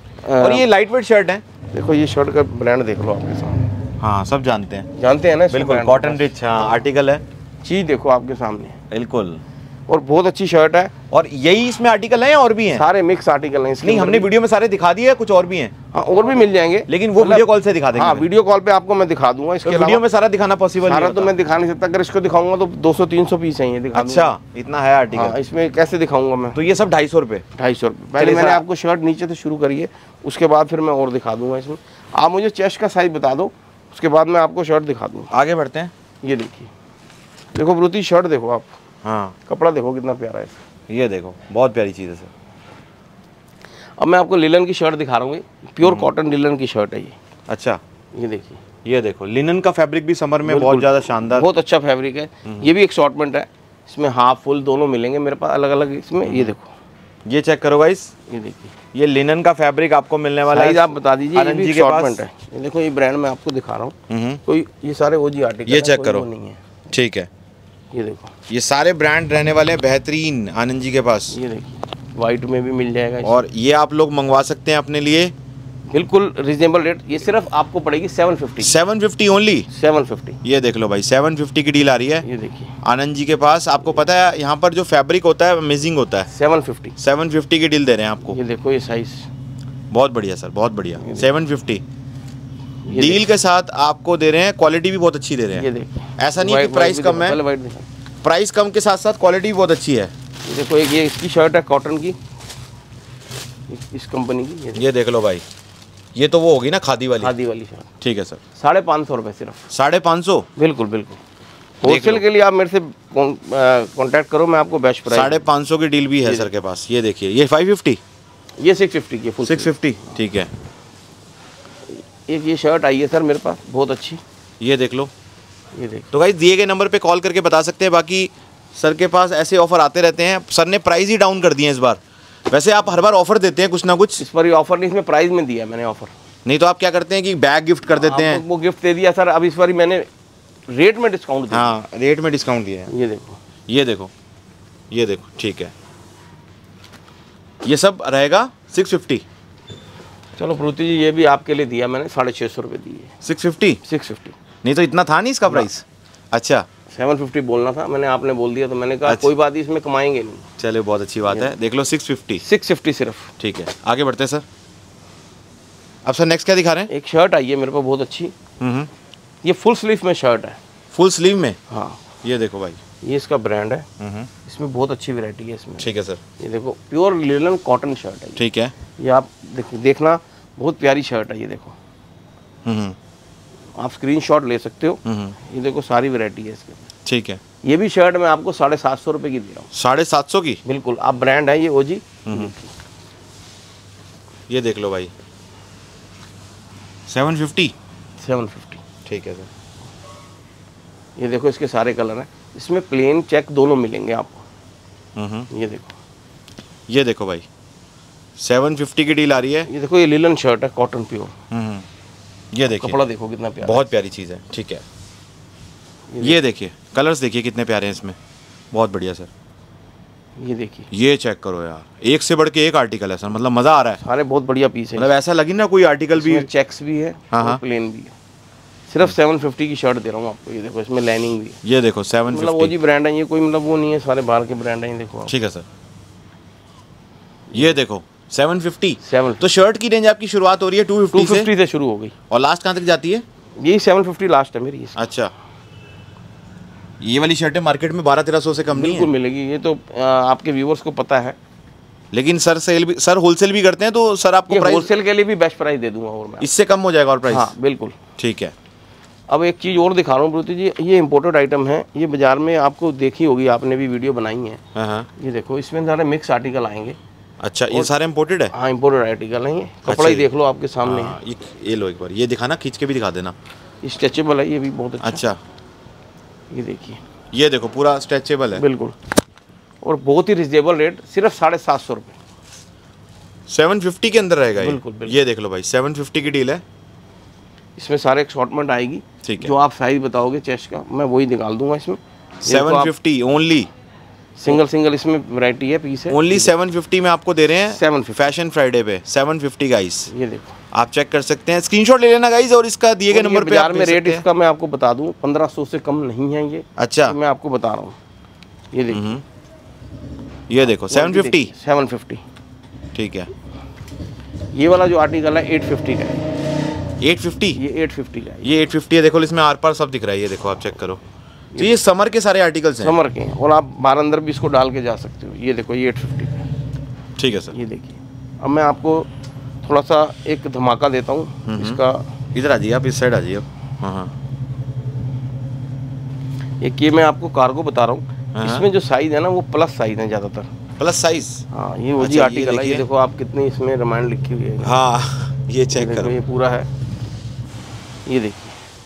और ये लाइट वेट शर्ट है। देखो ये शर्ट का ब्रांड देख लो आपके सामने। हाँ, सब जानते हैं। जानते हैं ना? बिल्कुल, कॉटन रिच आर्टिकल है। चीज देखो आपके सामने। बिल्कुल, और बहुत अच्छी शर्ट है। और यही इसमें आर्टिकल हैं और भी हैं? सारे मिक्स आर्टिकल हैं इसके। नहीं, हमने वीडियो में सारे दिखा दिए, कुछ और भी हैं। हाँ, और भी मिल जाएंगे, लेकिन वो वीडियो कॉल से दिखा देंगे। हाँ, वीडियो कॉल पे आपको मैं दिखा दूंगा। इसके वीडियो अलावा में सारा दिखाना पॉसिबल सारा नहीं तो मैं दिखा नहीं सकता। अगर इसको दिखाऊंगा तो 200-300 पीस चाहिए दिखा दूंगा। अच्छा, इतना है आर्टिकल। हाँ, इसमें कैसे दिखाऊंगा मैं? तो ये सब 250 रुपए। 250 रुपये। पहले मैंने आपको शर्ट नीचे से शुरू करी है, उसके बाद फिर मैं और दिखा दूंगा इसमें। आप मुझे चेस्ट का साइज बता दो, उसके बाद मैं आपको शर्ट दिखा दूंगा। आगे बढ़ते हैं। ये देखिए, देखो प्रीति शर्ट देखो आप। हाँ, कपड़ा देखो कितना प्यारा है। ये देखो बहुत प्यारी चीज़ है सर। अब मैं आपको लिलन की शर्ट दिखा रहा हूँ। प्योर कॉटन लिलन की शर्ट है ये। अच्छा, ये देखिए, ये देखो लिनन का फैब्रिक भी समर में बहुत बिल्कुल। ज्यादा शानदार, बहुत अच्छा फैब्रिक है। ये भी एक शॉर्टमेंट है, इसमें हाफ फुल दोनों मिलेंगे मेरे पास अलग अलग इसमें। ये देखो, ये चेक करो गाइस, ये देखिए, ये लिनन का फैब्रिक आपको मिलने वाला साइज है। आप बता दीजिए। ये आनंद भी जी एक के पास। शॉर्टमेंट है। ये देखो, ये ब्रांड मैं आपको दिखा रहा हूँ, कोई ये सारे ओजी आर्टिकल ये चेक करो, नहीं है। ठीक है, ये देखो, ये सारे ब्रांड रहने वाले हैं बेहतरीन आनंद जी के पास। ये देखिए, वाइट में भी मिल जाएगा और ये आप लोग मंगवा सकते हैं अपने लिए, बिल्कुल रिजनेबल रेट। ये सिर्फ आपको पड़ेगी 750। 750 ओनली। 750। ये देख लो भाई, 750 की डील आ रही है ये देखिए, आनंद जी के पास। आपको पता है यहाँ पर जो फैब्रिक होता है अमेजिंग होता है। 750। 750 की डील दे रहे हैं आपको। ये देखो, ये साइज बहुत बढ़िया सर, बहुत बढ़िया। 750 ये डील के साथ आपको दे रहे हैं, क्वालिटी भी बहुत अच्छी दे रहे ये हैं। देखिए, ऐसा नहीं है कि प्राइस कम है, पहले वाइट दिखा। प्राइस कम के साथ साथ क्वालिटी भी बहुत अच्छी है। ये देखो, एक ये इसकी शर्ट है कॉटन की, इस कंपनी की। ये देखो, ये देख लो भाई, ये तो वो होगी ना खादी वाली। खादी वाली शर्ट, ठीक है सर, 550 रुपये सिर्फ। 550। बिल्कुल बिल्कुल। होलसेल के लिए आप मेरे से कांटेक्ट करो, मैं आपको बेस्ट प्राइस। 550 की डील भी है सर के पास। ये देखिए, ये 550, ये 650 की फुल। 650, ठीक है। एक ये शर्ट आई है सर मेरे पास बहुत अच्छी, ये देख लो। ये देखो। तो गाइस दिए गए नंबर पे कॉल करके बता सकते हैं। बाकी सर के पास ऐसे ऑफर आते रहते हैं। सर ने प्राइस ही डाउन कर दिए हैं इस बार। वैसे आप हर बार ऑफर देते हैं कुछ ना कुछ। इस पर ये ऑफर नहीं, इसमें प्राइस में दिया है मैंने ऑफर। नहीं तो आप क्या करते हैं कि बैग गिफ्ट कर देते हैं। वो गिफ्ट दे दिया सर, अब इस बार मैंने रेट में डिस्काउंट दिया। हाँ, रेट में डिस्काउंट दिया है। ये देखो, ये देखो, ये देखो, ठीक है। ये सब रहेगा 650। चलो प्रोति जी, ये भी आपके लिए दिया मैंने, 650 रुपये दिए। 650, 650। नहीं तो इतना था नहीं इसका प्राइस। अच्छा, 750 बोलना था मैंने, आपने बोल दिया तो मैंने कहा अच्छा। कोई बात नहीं, इसमें कमाएंगे नहीं। चलिए बहुत अच्छी बात है। देख लो 650, 650 सिर्फ। ठीक है। आगे बढ़ते हैं सर। अब सर नेक्स्ट क्या दिखा रहे हैं? एक शर्ट आई है मेरे पास बहुत अच्छी, ये फुल स्लीव में शर्ट है। फुल स्लीव में? हाँ, ये देखो भाई, ये इसका ब्रांड है। इसमें बहुत अच्छी वैरायटी है इसमें। ठीक है सर, ये देखो, प्योर लिनन कॉटन शर्ट है। ठीक है। ये आप देखना, बहुत प्यारी शर्ट है। ये देखो, आप स्क्रीनशॉट ले सकते हो। ये देखो, सारी वैरायटी है इसके। ठीक है। ये भी शर्ट मैं आपको 750 रुपये की दे रहा हूँ। 750 की? बिल्कुल, आप ब्रांड है ये ओजी। ये देख लो भाई, 750। 750। ठीक है सर। ये देखो, इसके सारे कलर हैं, इसमें प्लेन चेक दोनों मिलेंगे आपको। ये देखो, ये देखो भाई, 750 की डील आ रही है। ये देखो, ये लिनन शर्ट है कॉटन प्योर। ये देखिए, कपड़ा देखो कितना प्यारा। बहुत प्यारी चीज़ है। ठीक है, ये देखिए, कलर्स देखिए कितने प्यारे हैं इसमें, बहुत बढ़िया सर। ये देखिए, ये चेक करो यार, एक से बढ़ के एक आर्टिकल है सर, मतलब मज़ा आ रहा है। सारे बहुत बढ़िया पीस है। मतलब ऐसा लगी ना कोई आर्टिकल भी। चेक्स भी है, हाँ। प्लेन भी है। सिर्फ 750 की शर्ट दे रहा हूँ आपको। ये देखो, इसमें लाइनिंग भी है। ये देखो, मतलब 750। ओजी ब्रांड है ये, कोई मतलब वो नहीं है, सारे बाहर के ब्रांड हैं। ये देखो आप। ठीक है सर। ये देखो, 750। 750। तो शर्ट की रेंज आपकी शुरुआत हो रही है 250 से शुरू हो गई, और लास्ट कहाँ तक जाती है? यही 750 लास्ट है मेरी। अच्छा, ये वाली शर्टें मार्केट में 1200-1300 से कम नहीं बिल्कुल है। मिलेगी, ये तो आपके व्यूवर्स को पता है। लेकिन सर सेल भी, सर होलसेल भी करते हैं, तो सर आपको प्राइस होलसेल के लिए भी बेस्ट प्राइस दे दूंगा और मैं। इससे कम हो जाएगा और प्राइस? हाँ बिल्कुल। ठीक है। अब एक चीज़ और दिखा रहा हूँ प्रीति जी, ये इम्पोर्टेड आइटम है। ये बाजार में आपको देखी होगी, आपने भी वीडियो बनाई है। हाँ। ये देखो, इसमें सारे मिक्स आर्टिकल आएंगे। अच्छा, ये सारे इम्पोर्टेड है? हाँ, इम्पोर्टेड आर्टिकल है। ये अच्छा, कपड़ा ही देख लो आपके सामने हाँ, ये लो एक बार, ये दिखाना, खींच के भी दिखा देना। है, स्ट्रेचेबल है ये भी बहुत अच्छा। अच्छा, ये देखिए, ये देखो पूरा स्ट्रेचेबल है। बिल्कुल, और बहुत ही रिजनेबल रेट, सिर्फ 750 रुपये। 750 के अंदर रहेगा ये? बिल्कुल, बिल्कुल। ये देख लो भाई, 750 की डील है। इसमें सारे शॉर्टमेंट आएगी। ठीक है। जो आप साइज बताओगे चेस्ट का, मैं वही निकाल दूंगा इसमें। 750 ओनली? सिंगल इसमें वैरायटी है, पीस है। ओनली 750 में आपको दे रहे हैं 750। फैशन फ्राइडे पे 750 गाइस। ये देखो, आप चेक कर सकते हैं, स्क्रीनशॉट ले लेना गाइस, और इसका दिए गए नंबर पे बाजार आप में भेज रेट सकते हैं। इसका मैं आपको बता दूं, 1500 से कम नहीं है ये। अच्छा, मैं आपको बता रहा हूँ। ये देखिए, ये देखो 750। 750। ठीक है। ये वाला जो आर्टिकल है 850 का है। 850? ये 850 का है। ये 850 है। देखो इसमें आर पार सब दिख रहा है, ये देखो आप चेक करो। तो ये समर के सारे आर्टिकल्स हैं? समर के हैं, और आप बाहर अंदर भी इसको डाल के जा सकते हो। ये देखो, ये 850 का है। ठीक है सर। ये देखिए, अब मैं आपको थोड़ा सा एक धमाका देता हूँ इसका। इधर आ जाइए आप, इस साइड आ जाइए। हाँ। एक ये मैं आपको कार्गो बता रहा हूँ, इसमें जो साइज है ना वो प्लस साइज है ज़्यादातर। Plus size? हाँ, ये वो जी आर्टिकल है। ये देखो आप, कितनी इसमें रामायण लिखी हुई है। हाँ, ये चेक करो, ये पूरा है। ये देखिए,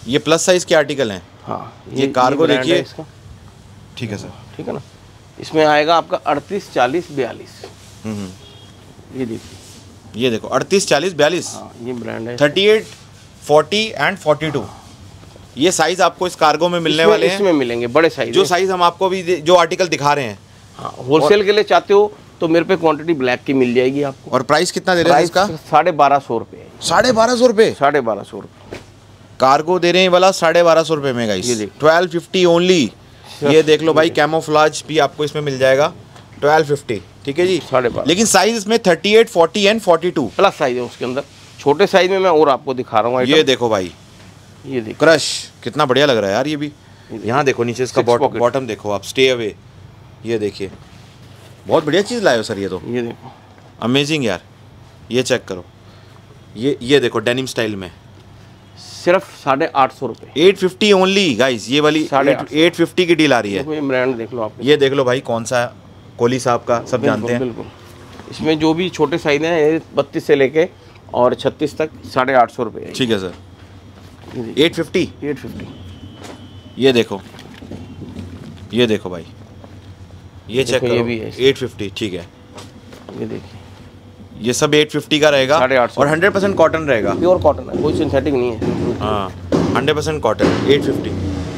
ये प्लस साइज के आर्टिकल हैं। हाँ, ये कार्गो brand है देखिए इसका। ठीक है सर। ठीक है ना, इसमें आएगा आपका 38, 40, 42। ये देखिए, ये देखो 38, 40, 42। हाँ ये ब्रांड है। 38, 40 एंड 42 ये साइज आपको इस कार्गो में मिलने वाले हैं। इसमें मिलेंगे बड़े साइज। जो साइज हम आपको भी जो आर्टिकल दिखा रहे हैं। हाँ, होलसेल के लिए चाहते हो तो मेरे पे क्वांटिटी ब्लैक की मिल जाएगी आपको। और प्राइस कितना दे रहे हैं इसका? 1250 रुपये। 1250 रुपये? 1250 रुपये कार्गो दे रहे हैं वाला 1250 रुपये में गाइस। 1250 ओनली। ये देख लो भाई, कैमोफ्लेज भी आपको इसमें मिल जाएगा 1250। ठीक है जी, 1250। लेकिन साइज इसमें 38, 40 एंड 42 प्लस साइज है उसके अंदर। छोटे साइज में मैं और आपको दिखा रहा हूँ। ये देखो भाई, ये देखो क्रश कितना बढ़िया लग रहा है यार। ये भी यहाँ देखो, नीचे इसका बॉटम देखो आप, स्टे अवे। ये देखिए, बहुत बढ़िया चीज़ लाए हो सर ये तो। ये देखो अमेजिंग यार, ये चेक करो। ये देखो डेनिम स्टाइल में सिर्फ 850 रुपये। 850 ओनली गाइस। ये वाली 850 की डील आ रही है। देखो ये ब्रांड देख लो आप। ये देख लो भाई, कौन सा कोहली साहब का, सब जानते हैं। बिल्कुल। इसमें जो भी छोटे साइज हैं 32 से लेके और 36 तक 850 रुपये। ठीक है सर। 850। 850। ये देखो, ये देखो भाई, ये चेक करो। ये भी है 850। ठीक है, ये देखिए, ये सब 850 का रहेगा 850 और 100% कॉटन रहेगा। प्योर कॉटन है, कोई सिंथेटिक नहीं है। हाँ, 100% कॉटन। 850।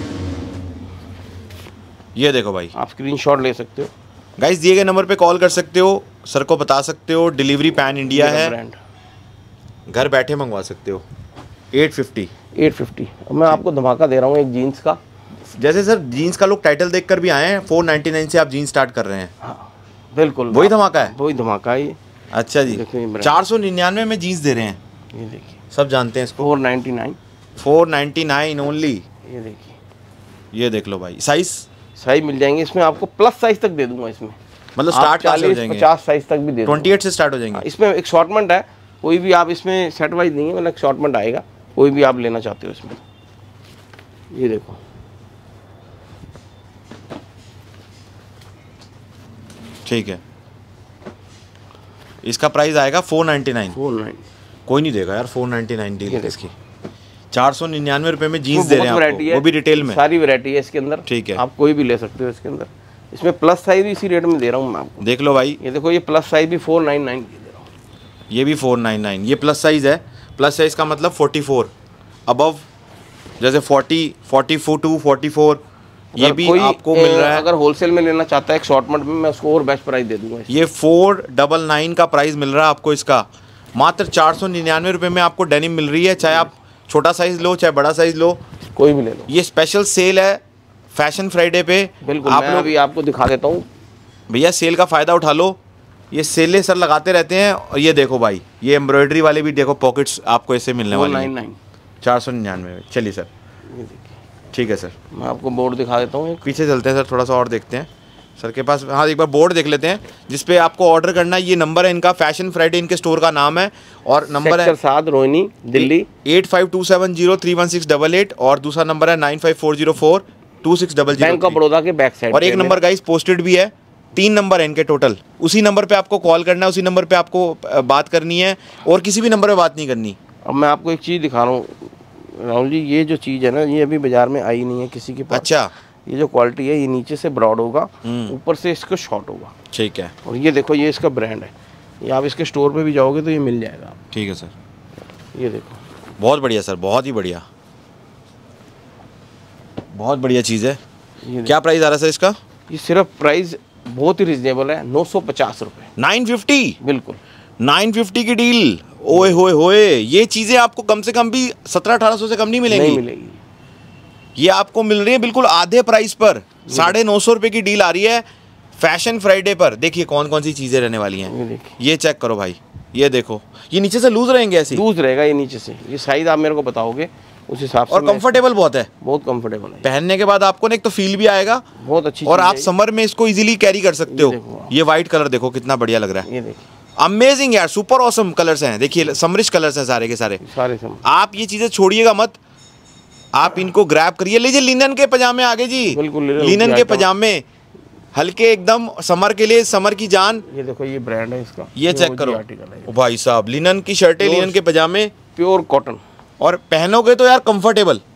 ये देखो भाई, आप स्क्रीनशॉट ले सकते हो। गाइस दिए गए नंबर पे कॉल कर सकते हो, सर को बता सकते हो। डिलीवरी पैन इंडिया है, ब्रांड घर बैठे मंगवा सकते हो। 850। 850। अब मैं आपको धमाका दे रहा हूँ एक जीन्स का। जैसे सर जीन्स का लोग टाइटल देखकर भी आए हैं, 499 से आप जीन्स स्टार्ट कर रहे हैं। हाँ बिल्कुल, वही धमाका है। वही धमाका है ये। अच्छा जी, देखो ये brand। 499 में जीन्स दे रहे हैं। ये देखिए, सब जानते हैं इसको। 499। 499 ओनली। ये देखिए, ये देख लो भाई, साइज मिल जाएंगे इसमें आपको। प्लस साइज तक दे दूंगा इसमें। मतलब स्टार्ट 40-50 साइज तक भी दे दूंगा। 28 से स्टार्ट हो जाएंगे। इसमें एक शॉर्टमेंट है, कोई भी आप इसमें सेट वाइज नहीं है, मतलब शॉर्टमेंट आएगा, कोई भी आप लेना चाहते हो इसमें। ये देखो, ठीक है, इसका प्राइस आएगा 499। 499। कोई नहीं देगा यार 499 डील इसकी। 499 रुपए में जीन्स दे रहे हैं वैरायटी आपको, वो भी रिटेल में। सारी वैरायटी है इसके अंदर। ठीक है, आप कोई भी ले सकते हो इसके अंदर। इसमें प्लस साइज भी इसी रेट में दे रहा हूँ मैं आपको। देख लो भाई, ये देखो, ये प्लस साइज भी 499 की दे रहा हूँ। ये भी 499। ये प्लस साइज है। प्लस साइज का मतलब 44 अबव, जैसे 40, 42, 44 ये भी आपको मिल रहा है। अगर होलसेल में लेना चाहता है एक शॉर्टमेंट में, मैं उसको और बेस्ट प्राइस दे दूंगा। ये 499 का प्राइस मिल रहा है आपको इसका। मात्र 499 रुपये में आपको डेनिम मिल रही है, चाहे आप छोटा साइज लो चाहे बड़ा साइज लो, कोई भी ले लो। ये स्पेशल सेल है फैशन फ्राइडे पे। बिल्कुल, आप मैं लोग अभी आपको दिखा देता हूँ। भैया सेल का फ़ायदा उठा लो, ये सेलें सर लगाते रहते हैं। और ये देखो भाई, ये एम्ब्रॉयडरी वाले भी देखो, पॉकेट्स आपको ऐसे मिलने वाले हैं 499 में। चलिए सर, ये देखिए, ठीक है सर, मैं आपको बोर्ड दिखा देता हूँ। पीछे चलते हैं सर, थोड़ा सा और देखते हैं सर के पास। हाँ, एक बार बोर्ड देख लेते हैं जिस पे आपको ऑर्डर करना है। ये नंबर है इनका, फैशन फ्राइडे इनके स्टोर का नाम है, और नंबर है 7 रोहिणी दिल्ली 8527031688 और दूसरा नंबर है 9540426000। बैंक ऑफ बड़ौदा के बैक साइड। और एक नंबर गाइस पोस्टेड भी है। 3 नंबर है इनके टोटल। उसी नंबर पे आपको कॉल करना है, उसी नंबर पे आपको बात करनी है, और किसी भी नंबर पे बात नहीं करनी। अब मैं आपको एक चीज़ दिखा रहा हूँ राहुल जी, ये जो चीज़ है ना, ये अभी बाजार में आई नहीं है किसी के पास। अच्छा, ये जो क्वालिटी है, ये नीचे से ब्रॉड होगा, ऊपर से इसका शॉर्ट होगा। ठीक है, और ये देखो, ये इसका ब्रांड है। ये आप इसके स्टोर पे भी जाओगे तो ये मिल जाएगा। ठीक है सर, ये देखो, बहुत बढ़िया सर, बहुत ही बढ़िया, बहुत बढ़िया चीज़ है। क्या प्राइस आ रहा है सर इसका? ये सिर्फ प्राइस बहुत ही रिजनेबल है, 950 रुपये। 950? बिल्कुल 950 की डील। ओए होए होए, ये चीज़ें आपको कम से कम भी 1700-1800 से कम नहीं मिलेंगी। नहीं मिलेगी। ये आपको मिल रही है बिल्कुल आधे प्राइस पर। 950 रुपये की डील आ रही है फैशन फ्राइडे पर। देखिए कौन कौन सी चीज़ें रहने वाली हैं, ये देखिए, ये चेक करो भाई। ये देखो, ये नीचे से लूज रहेंगे ऐसे, लूज रहेगा ये नीचे से। ये साइज आप मेरे को बताओगे उस हिसाब से। और कंफर्टेबल बहुत है, बहुत कंफर्टेबल है। पहनने के बाद आपको ना एक तो फील भी आएगा बहुत अच्छी, और आप समर में इसको इजीली कैरी कर सकते हो। ये वाइट कलर देखो कितना बढ़िया लग रहा है। ये देखिए, अमेजिंग यार, सुपर ऑसम कलर्स हैं। देखिए समरिश कलर्स हैं सारे के सारे। आप ये चीज़ें छोड़िएगा मत, आप इनको ग्रैब करिए। लीजिए लिनन के पजामे आगे जी, बिल्कुल लिनन के पजामे हल्के एकदम, समर के लिए, समर की जान। ये देखो, ये ब्रांड है इसका। ये चेक करो ओ भाई साहब, लिनन की शर्टें, लिनन के पजामे, प्योर कॉटन, और पहनोगे तो यार कंफर्टेबल।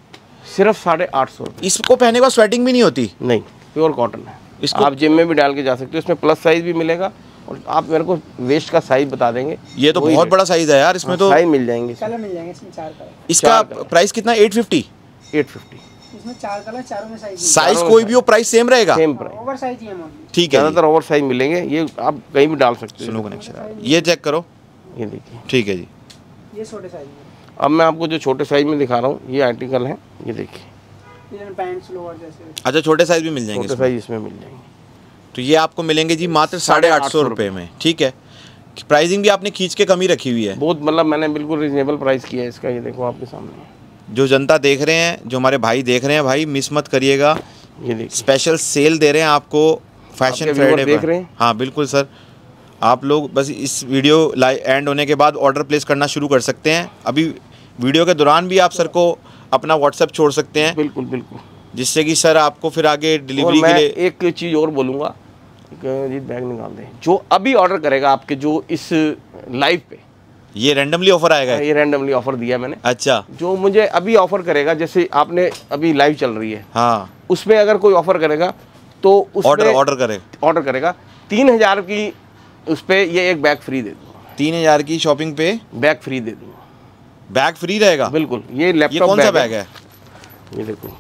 सिर्फ 850 रुपये। इसको पहनने के बाद स्वेटिंग भी नहीं होती? नहीं, प्योर कॉटन है। इसको आप जिम में भी डाल के जा सकते हो। इसमें प्लस साइज भी मिलेगा और आप मेरे को वेस्ट का साइज बता देंगे। ये तो बहुत बड़ा साइज है यार इसमें। तो साइज मिल जाएंगे कलर मिल जाएंगे इसमें 4 कलर। इसका प्राइस कितना? 850। 850। इसमें 4 कलर, चारों में साइज साइज कोई भी हो प्राइस सेम रहेगा? Same price. ओवर साइज ही है मॉडल। ठीक है, ज़्यादातर ओवर साइज मिलेंगे, ये आप कहीं भी डाल सकते हो। स्लो कनेक्शन, ये चेक करो। ये देखिए, ठीक है जी। ये छोटे साइज में। अब मैं आपको जो छोटे साइज में दिखा रहा हूँ ये आर्टिकल है। ये देखिए, ये पैंट्स लोअर जैसे। अच्छा, छोटे साइज भी मिल जाएंगे छोटे इसमें। साइज इसमें मिल जाएंगे। तो ये आपको मिलेंगे जी मात्र 850 रुपये में। ठीक है, प्राइसिंग भी आपने खींच के कम ही रखी हुई है। बहुत, मतलब मैंने बिल्कुल रीजनेबल प्राइस किया है इसका। ये देखो आपके सामने। जो जनता देख रहे हैं, जो हमारे भाई देख रहे हैं, भाई मिस मत करिएगा। ये देखिए, स्पेशल सेल दे रहे हैं आपको फैशन आपके फ्राइडे व्यूअर देख पर। रहे हैं? हाँ बिल्कुल सर, आप लोग बस इस वीडियो एंड होने के बाद ऑर्डर प्लेस करना शुरू कर सकते हैं। अभी वीडियो के दौरान भी आप सर को अपना व्हाट्सएप छोड़ सकते हैं, बिल्कुल बिल्कुल, जिससे कि सर आपको फिर आगे और डिलीवरी मैं के लिए। एक चीज़ और बोलूँगा, जी बैग निकाल दें। जो अभी ऑर्डर करेगा आपके, जो इस लाइव पे, ये रैंडमली ऑफर आएगा? ये रैंडमली ऑफर दिया मैंने। अच्छा, जो मुझे अभी ऑफर करेगा, जैसे आपने अभी लाइव चल रही है, हाँ, उसमें अगर कोई ऑफर करेगा तो ऑर्डर करेगा 3000 की, उस पर ये एक बैग फ्री दे दूँगा। 3000 की शॉपिंग पे बैग फ्री दे दूँगा। बैग फ्री रहेगा? बिल्कुल। ये ये लैपटॉप कौन सा बैग है? ये देखो,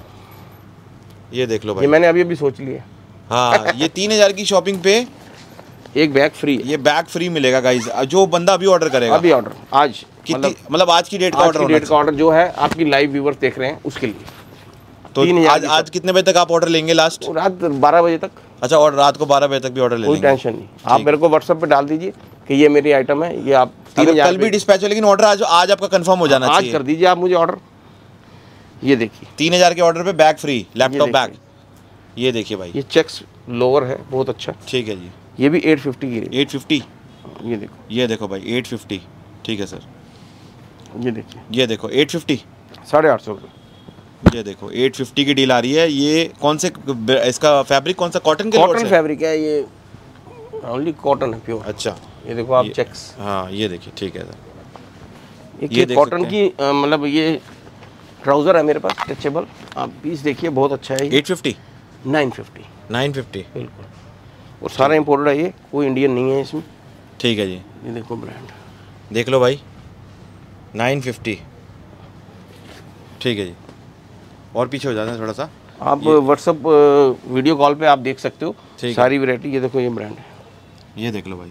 ये देख लो ये भाई। मैंने अभी सोच लिया। हाँ, ये 3000 की शॉपिंग पे एक बैग फ्री है। ये बैग फ्री मिलेगा गाइस, जो बंदा अभी ऑर्डर करेगा। अभी ऑर्डर आज, कितनी, मतलब आज की डेट का आज ऑर्डर की होना डेट का ऑर्डर जो है आपकी लाइव व्यूअर्स देख रहे हैं उसके लिए। तो 3000 आज कितने बजे तक आप ऑर्डर लेंगे लास्ट? और रात 12 बजे तक। अच्छा, और रात को 12 बजे तक भी ऑर्डर ले कोई लेंगे? टेंशन नहीं, आप मेरे को व्हाट्सएप पे डाल दीजिए कि ये मेरी आइटम है, ये आप 3000 कल भी डिस्पैच हो, लेकिन ऑर्डर आज आपका कंफर्म हो जाना आज चाहिए। कर दीजिए आप मुझे ऑर्डर। ये देखिए, 3000 के ऑर्डर पे बैग फ्री, लैपटॉप बैग। ये देखिए भाई, ये चेक्स लोअर है, बहुत अच्छा। ठीक है जी। ये भी 850 की रेंज। 850? ये देखो भाई 850। ठीक है सर, ये देखिए, ये देखो 850। 850 रुपये। ये देखो 850 की डील आ रही है। ये कौन से, इसका फैब्रिक कौन सा? कॉटन के? कॉटन फैब्रिक है ये, ओनली कॉटन है, प्योर। अच्छा, ये देखो आप चेक्स। हाँ ये देखिए, ठीक है सर। ये देख कॉटन सकते की मतलब ये ट्राउज़र है मेरे पास स्ट्रेचेबल। आप पीस देखिए, बहुत अच्छा है ये। 850? 950। 950? बिल्कुल, और सारा इम्पोर्टेड है, ये कोई इंडियन नहीं है इसमें। ठीक है जी, ये देखो ब्रांड, देख लो भाई, 950। ठीक है जी, और पीछे हो जाना है थोड़ा सा। आप व्हाट्सअप वीडियो कॉल पे आप देख सकते हो ठीक है। सारी वैरायटी। ये देखो, ये ब्रांड है, ये देख लो भाई,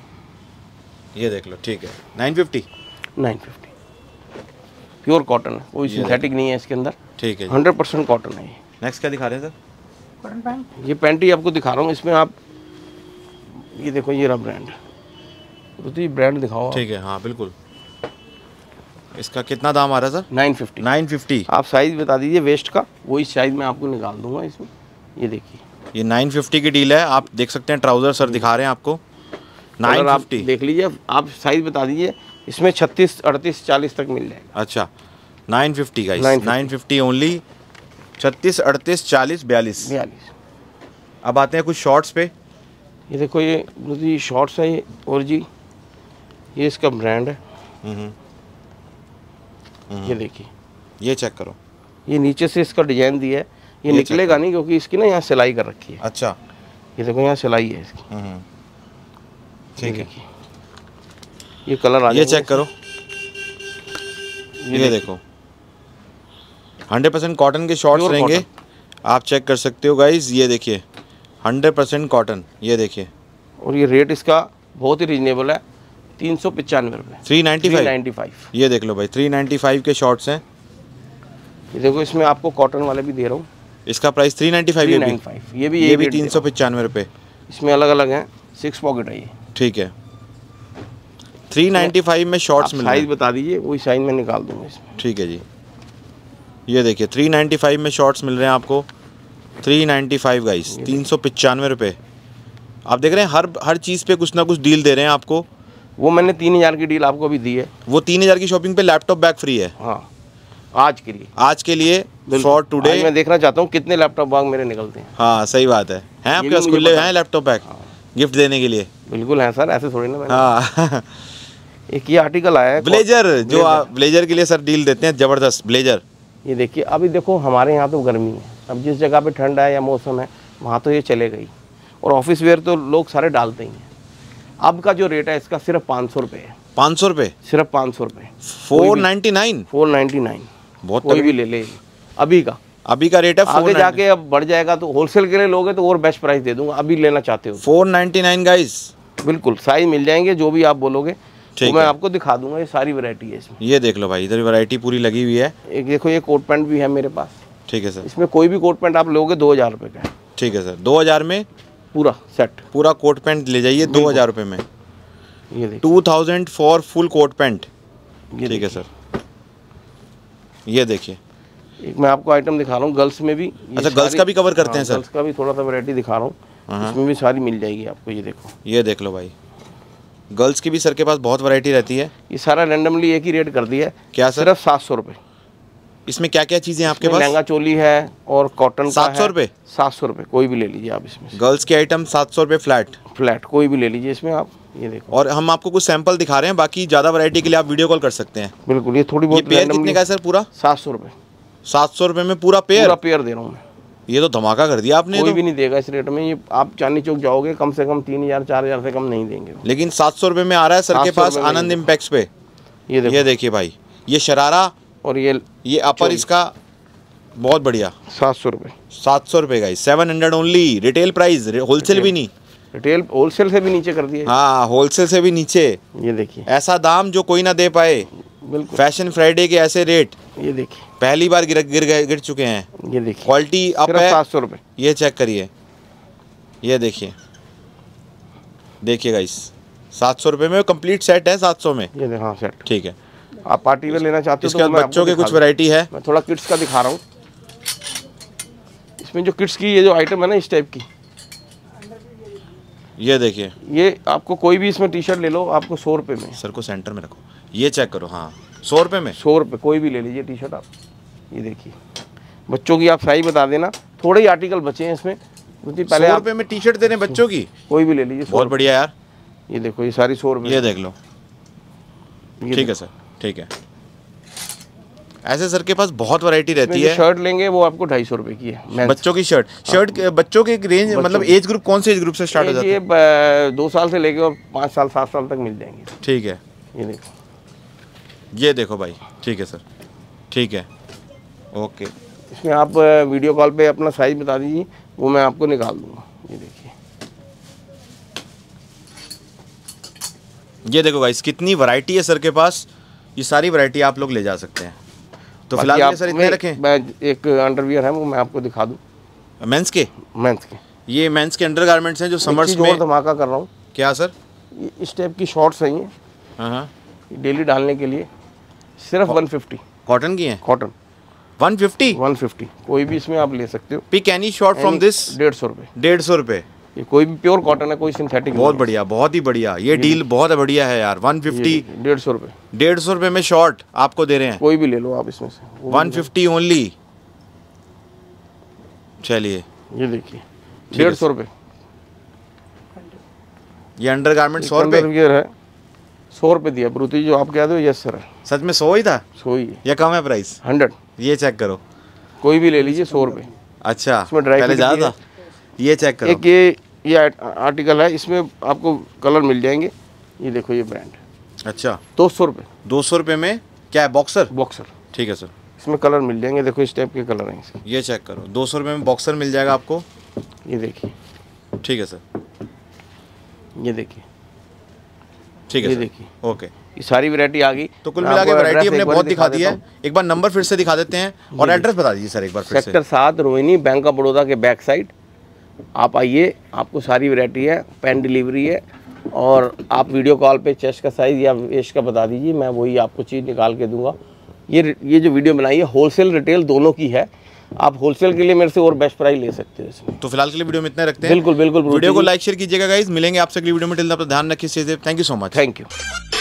ये देख लो। ठीक है, 950? 950, प्योर कॉटन है, कोई सिंथेटिक नहीं है इसके अंदर। ठीक है जी। 100% कॉटन है ये। नेक्स्ट क्या दिखा रहे हैं सर? Cotton pant. ये पैंट ही आपको दिखा रहा हूँ, इसमें आप ये देखो, ये रहा ब्रांड। तो ये ब्रांड दिखाओ आप। ठीक है, हाँ बिल्कुल। इसका कितना दाम आ रहा है सर? 950। 950? आप साइज़ बता दीजिए वेस्ट का, वही साइज़ मैं आपको निकाल दूंगा इसमें। ये देखिए, ये 950 की डील है। आप देख सकते हैं, ट्राउज़र सर दिखा रहे हैं आपको। कलर आप 950 देख लीजिए, आप साइज़ बता दीजिए। इसमें 36, 38, 40 तक मिल जाएगा। अच्छा, 950 गाइस, 950 950 ओनली। 36, 38, 40, 42। 42। अब आते हैं कुछ शॉर्ट्स पे। ये देखो, ये शॉर्ट्स है ये, और जी ये इसका ब्रांड है। ये देखिए, ये चेक करो। ये नीचे से इसका डिजाइन दिया है, ये ये निकलेगा नहीं क्योंकि इसकी ना यहाँ सिलाई कर रखी है। अच्छा, ये देखो, यहाँ सिलाई है इसकी। ठीक है, देखिए, ये कलर आ ये चेक करो। ये देखो, 100% कॉटन के शॉर्ट्स Pure रहेंगे। आप चेक कर सकते हो गाइज, ये देखिए 100% कॉटन। ये देखिए, और ये रेट इसका बहुत ही रीजनेबल है, 395 रुपये। 395? ये देख लो भाई, 395 के शॉर्ट्स हैं। ये देखो, इसमें आपको कॉटन वाले भी दे रहा हूँ। इसका प्राइस 395? 395। ये भी 395 रुपये। इसमें अलग अलग हैं, 6 पॉकेट है ये। ठीक है, 395 में शॉर्ट्स मिल रहे साइज हैं। बता दीजिए, वही साइज मैं निकाल दूंगा इसमें। ठीक है जी, ये देखिए 395 में शॉर्ट्स मिल रहे हैं आपको। 395 गाइस, 395 रुपये। आप देख रहे हैं, हर चीज़ पे कुछ ना कुछ डील दे रहे हैं आपको। वो मैंने 3000 की डील आपको अभी दी है। वो 3000 की शॉपिंग पे लैपटॉप बैग फ्री है। हाँ, आज के लिए, आज के लिए, फॉर टुडे। मैं देखना चाहता हूँ कितने लैपटॉप बैग मेरे निकलते हैं। हाँ सही बात है आपके भी पास मुझे खुले पता हैं लैपटॉप बैग गिफ्ट देने के लिए? बिल्कुल है सर, ऐसे थोड़ी ना। मैंने हाँ एक ये आर्टिकल आया है ब्लेजर, जो आप ब्लेजर के लिए सर डील देते हैं, ज़बरदस्त ब्लेजर। ये देखिए, अभी देखो हमारे यहाँ तो गर्मी है, अब जिस जगह पे ठंड है या मौसम है वहाँ तो ये चलेगा ही, और ऑफिस वेयर तो लोग सारे डालते ही हैं। अब का जो रेट है इसका सिर्फ 500 रुपये है। 500 रुपये, सिर्फ 500 रुपये, 499, 499, बहुत कोई भी ले ले अभी का। अभी का रेट है आगे जाके अब बढ़ जाएगा, तो होलसेल के लिए लोगे तो और बेस्ट प्राइस दे दूंगा, अभी लेना चाहते हो 499 गाइस। बिल्कुल साइज मिल जाएंगे जो भी आप बोलोगे, तो मैं आपको दिखा दूंगा। ये सारी वैरायटी है इसमें। ये देख लो भाई, इधर वैरायटी पूरी लगी हुई है। एक देखो ये कोट पैंट भी है मेरे पास। ठीक है सर, इसमें कोई भी कोट पैंट आप लोगे 2000 रुपये का है। ठीक है सर, 2000 में पूरा सेट, पूरा कोट पैंट ले जाइए 2000 रुपये में। ये देखिए 2000 फॉर फुल कोट पैंट। ठीक है सर, ये देखिए। एक मैं आपको आइटम दिखा रहा हूँ गर्ल्स में भी। अच्छा, गर्ल्स का भी कवर करते हैं सर? गर्ल्स का भी थोड़ा सा वैरायटी दिखा रहा हूँ, इसमें भी सारी मिल जाएगी आपको। ये देखो, ये देख लो भाई, गर्ल्स की भी सर के पास बहुत वैरायटी रहती है। ये सारा रैंडमली एक ही रेट कर दिया है। क्या सर? सिर्फ 700 रुपये। इसमें क्या क्या चीज़ें आपके पास? लहंगा चोली है और कॉटन का 700 रुपये, 700 रुपये, कोई भी ले लीजिए आप इसमें। गर्ल्स के आइटम 700 रुपये फ्लैट, कोई भी ले लीजिए इसमें आप। ये देखो, और हम आपको कुछ सैंपल दिखा रहे हैं, बाकी ज़्यादा वैरायटी के लिए आप वीडियो कॉल कर सकते हैं। बिल्कुल। ये थोड़ी बहुत पेयर कितने का है सर? पूरा 700 रुपये। 700 रुपये में पूरा पेयर दे रहा हूँ मैं। ये तो धमाका कर दिया आपने। कोई भी नहीं देगा इस रेट में। ये आप चांदनी चौक जाओगे कम से कम 3000 4000 से कम नहीं देंगे। लेकिन 700 रुपये में आ रहा है सर के पास आनंद इम्पैक्ट्स पे। ये देखिए भाई, ये शरारा और ये अपर इसका बहुत बढ़िया 700 रुपये। 700 रुपये का 700 ओनली। रिटेल प्राइस, होलसेल भी नहीं। रिटेल होलसेल से भी नीचे कर दिए। हाँ, होलसेल से भी नीचे। ये देखिए, ऐसा दाम जो कोई ना दे पाए। बिल्कुल। फैशन फ्राइडे के ऐसे रेट ये देखिए, पहली बार गिर चुके हैं। ये देखिए, क्वालिटी अप है। 700 रुपये। ये चेक करिए, ये देखिए गाइस, 700 रुपये में कंप्लीट सेट है। 700 में ये देखो, हाँ सेट। ठीक है। आप पार्टी वेयर लेना चाहते हो इसके बाद बच्चों के कुछ वैरायटी है। मैं थोड़ा किड्स का दिखा रहा हूँ। इसमें जो किड्स की ये जो आइटम है ना, इस टाइप की, ये देखिए, ये आपको कोई भी इसमें टी शर्ट ले लो, आपको 100 रुपये में। सर को सेंटर में रखो, ये चेक करो। हाँ, 100 रुपये में 100 रुपये कोई भी ले लीजिए टी शर्ट आप। ये देखिए, बच्चों की आप साइज बता देना, थोड़े ही आर्टिकल बचे हैं इसमें। पहले 100 रुपये में टी शर्ट दे रहे हैं बच्चों की, कोई भी ले लीजिए। बहुत बढ़िया यार। ये देखो, ये सारी 100 रुपये। ये देख लो। ठीक है सर, ठीक है। ऐसे सर के पास बहुत वैरायटी रहती है। शर्ट लेंगे वो आपको 250 रुपये की है। बच्चों की शर्ट बच्चों के रेंज, मतलब एज ग्रुप कौन से एज ग्रुप से स्टार्ट हो जाता है? ये 2 साल से लेके और 5 साल 7 साल तक मिल जाएंगे। ठीक है, ये देखो, ये देखो भाई। ठीक है सर, ठीक है, ओके। इसमें आप वीडियो कॉल पे अपना साइज बता दीजिए, वो मैं आपको निकाल दूंगा। ये देखिए, ये देखो गाइस, कितनी वैरायटी है सर के पास। ये सारी वैरायटी आप लोग ले जा सकते हैं। तो फिलहाल ये सर इतने रखें। मैं एक अंडरवियर है वो मैं आपको दिखा दूं। मेंस के ये मेंस के अंडरगारमेंट्स हैं जो समर्स में धमाका कर रहा हूँ। क्या सर? ये इस टाइप की शॉर्ट्स हैं। हाँ, डेली डालने के लिए सिर्फ 150। कॉटन की हैं? कॉटन 150 कोई भी इसमें आप ले सकते हो। Pick any short from this. 150 रुपये। 150 रुपये। ये कोई भी प्योर कॉटन है, कोई सिंथेटिक। बहुत बढ़िया, बहुत ही बढ़िया। ये डील बहुत बढ़िया है यार। 150, 150 रुपये। 150 रुपये में शॉर्ट आपको दे रहे हैं। कोई भी ले लो आप इसमें से। 150 ओनली। चलिए, ये देखिए, 150 रुपये। ये अंडरगारमेंट 100 रुपये है। 100 रुपये दिया ब्रूती जो आप कह दो। यस सर, सच में 100 ही था? 100 ही है। या कम है प्राइस? 100। ये चेक करो, कोई भी ले लीजिए 100 रुपये। अच्छा, इसमें ड्राई पहले ज़्यादा था। ये चेक करो। एक ये आर्टिकल है, इसमें आपको कलर मिल जाएंगे। ये देखो, ये ब्रांड। अच्छा, 200 रुपये। 200 रुपये में क्या है? बॉक्सर। ठीक है सर, इसमें कलर मिल जाएंगे। देखो, इस टाइप के कलर हैं इसके। ये चेक करो, 200 रुपये में बॉक्सर मिल जाएगा आपको। ये देखिए, ठीक है सर, ये देखिए, ठीक है, ये सर देखिए, ओके। ये सारी वैरायटी आ गई। तो कुल मिला के वैरायटी हमने बहुत दिखा दी है। एक बार नंबर फिर से दिखा देते हैं और एड्रेस बता दीजिए सर एक बार फिर से। Sector 7 Rohini, bank of Baroda के बैक साइड। आप आइए, आपको सारी वैरायटी है। पेन डिलीवरी है, और आप वीडियो कॉल पे चेस्ट का साइज़ या वेस्ट का बता दीजिए, मैं वही आपको चीज़ निकाल के दूंगा। ये जो वीडियो बनाई है होलसेल रिटेल दोनों की है। आप होलसेल के लिए मेरे से और बेस्ट प्राइस ले सकते हो इसमें। तो फिलहाल के लिए वीडियो में इतना रखते हैं। बिल्कुल। वीडियो को लाइक शेयर कीजिएगा गाइस। मिलेंगे आपसे अगली वीडियो में। टिल तब तक ध्यान रखिए। Thank you so much. Thank you.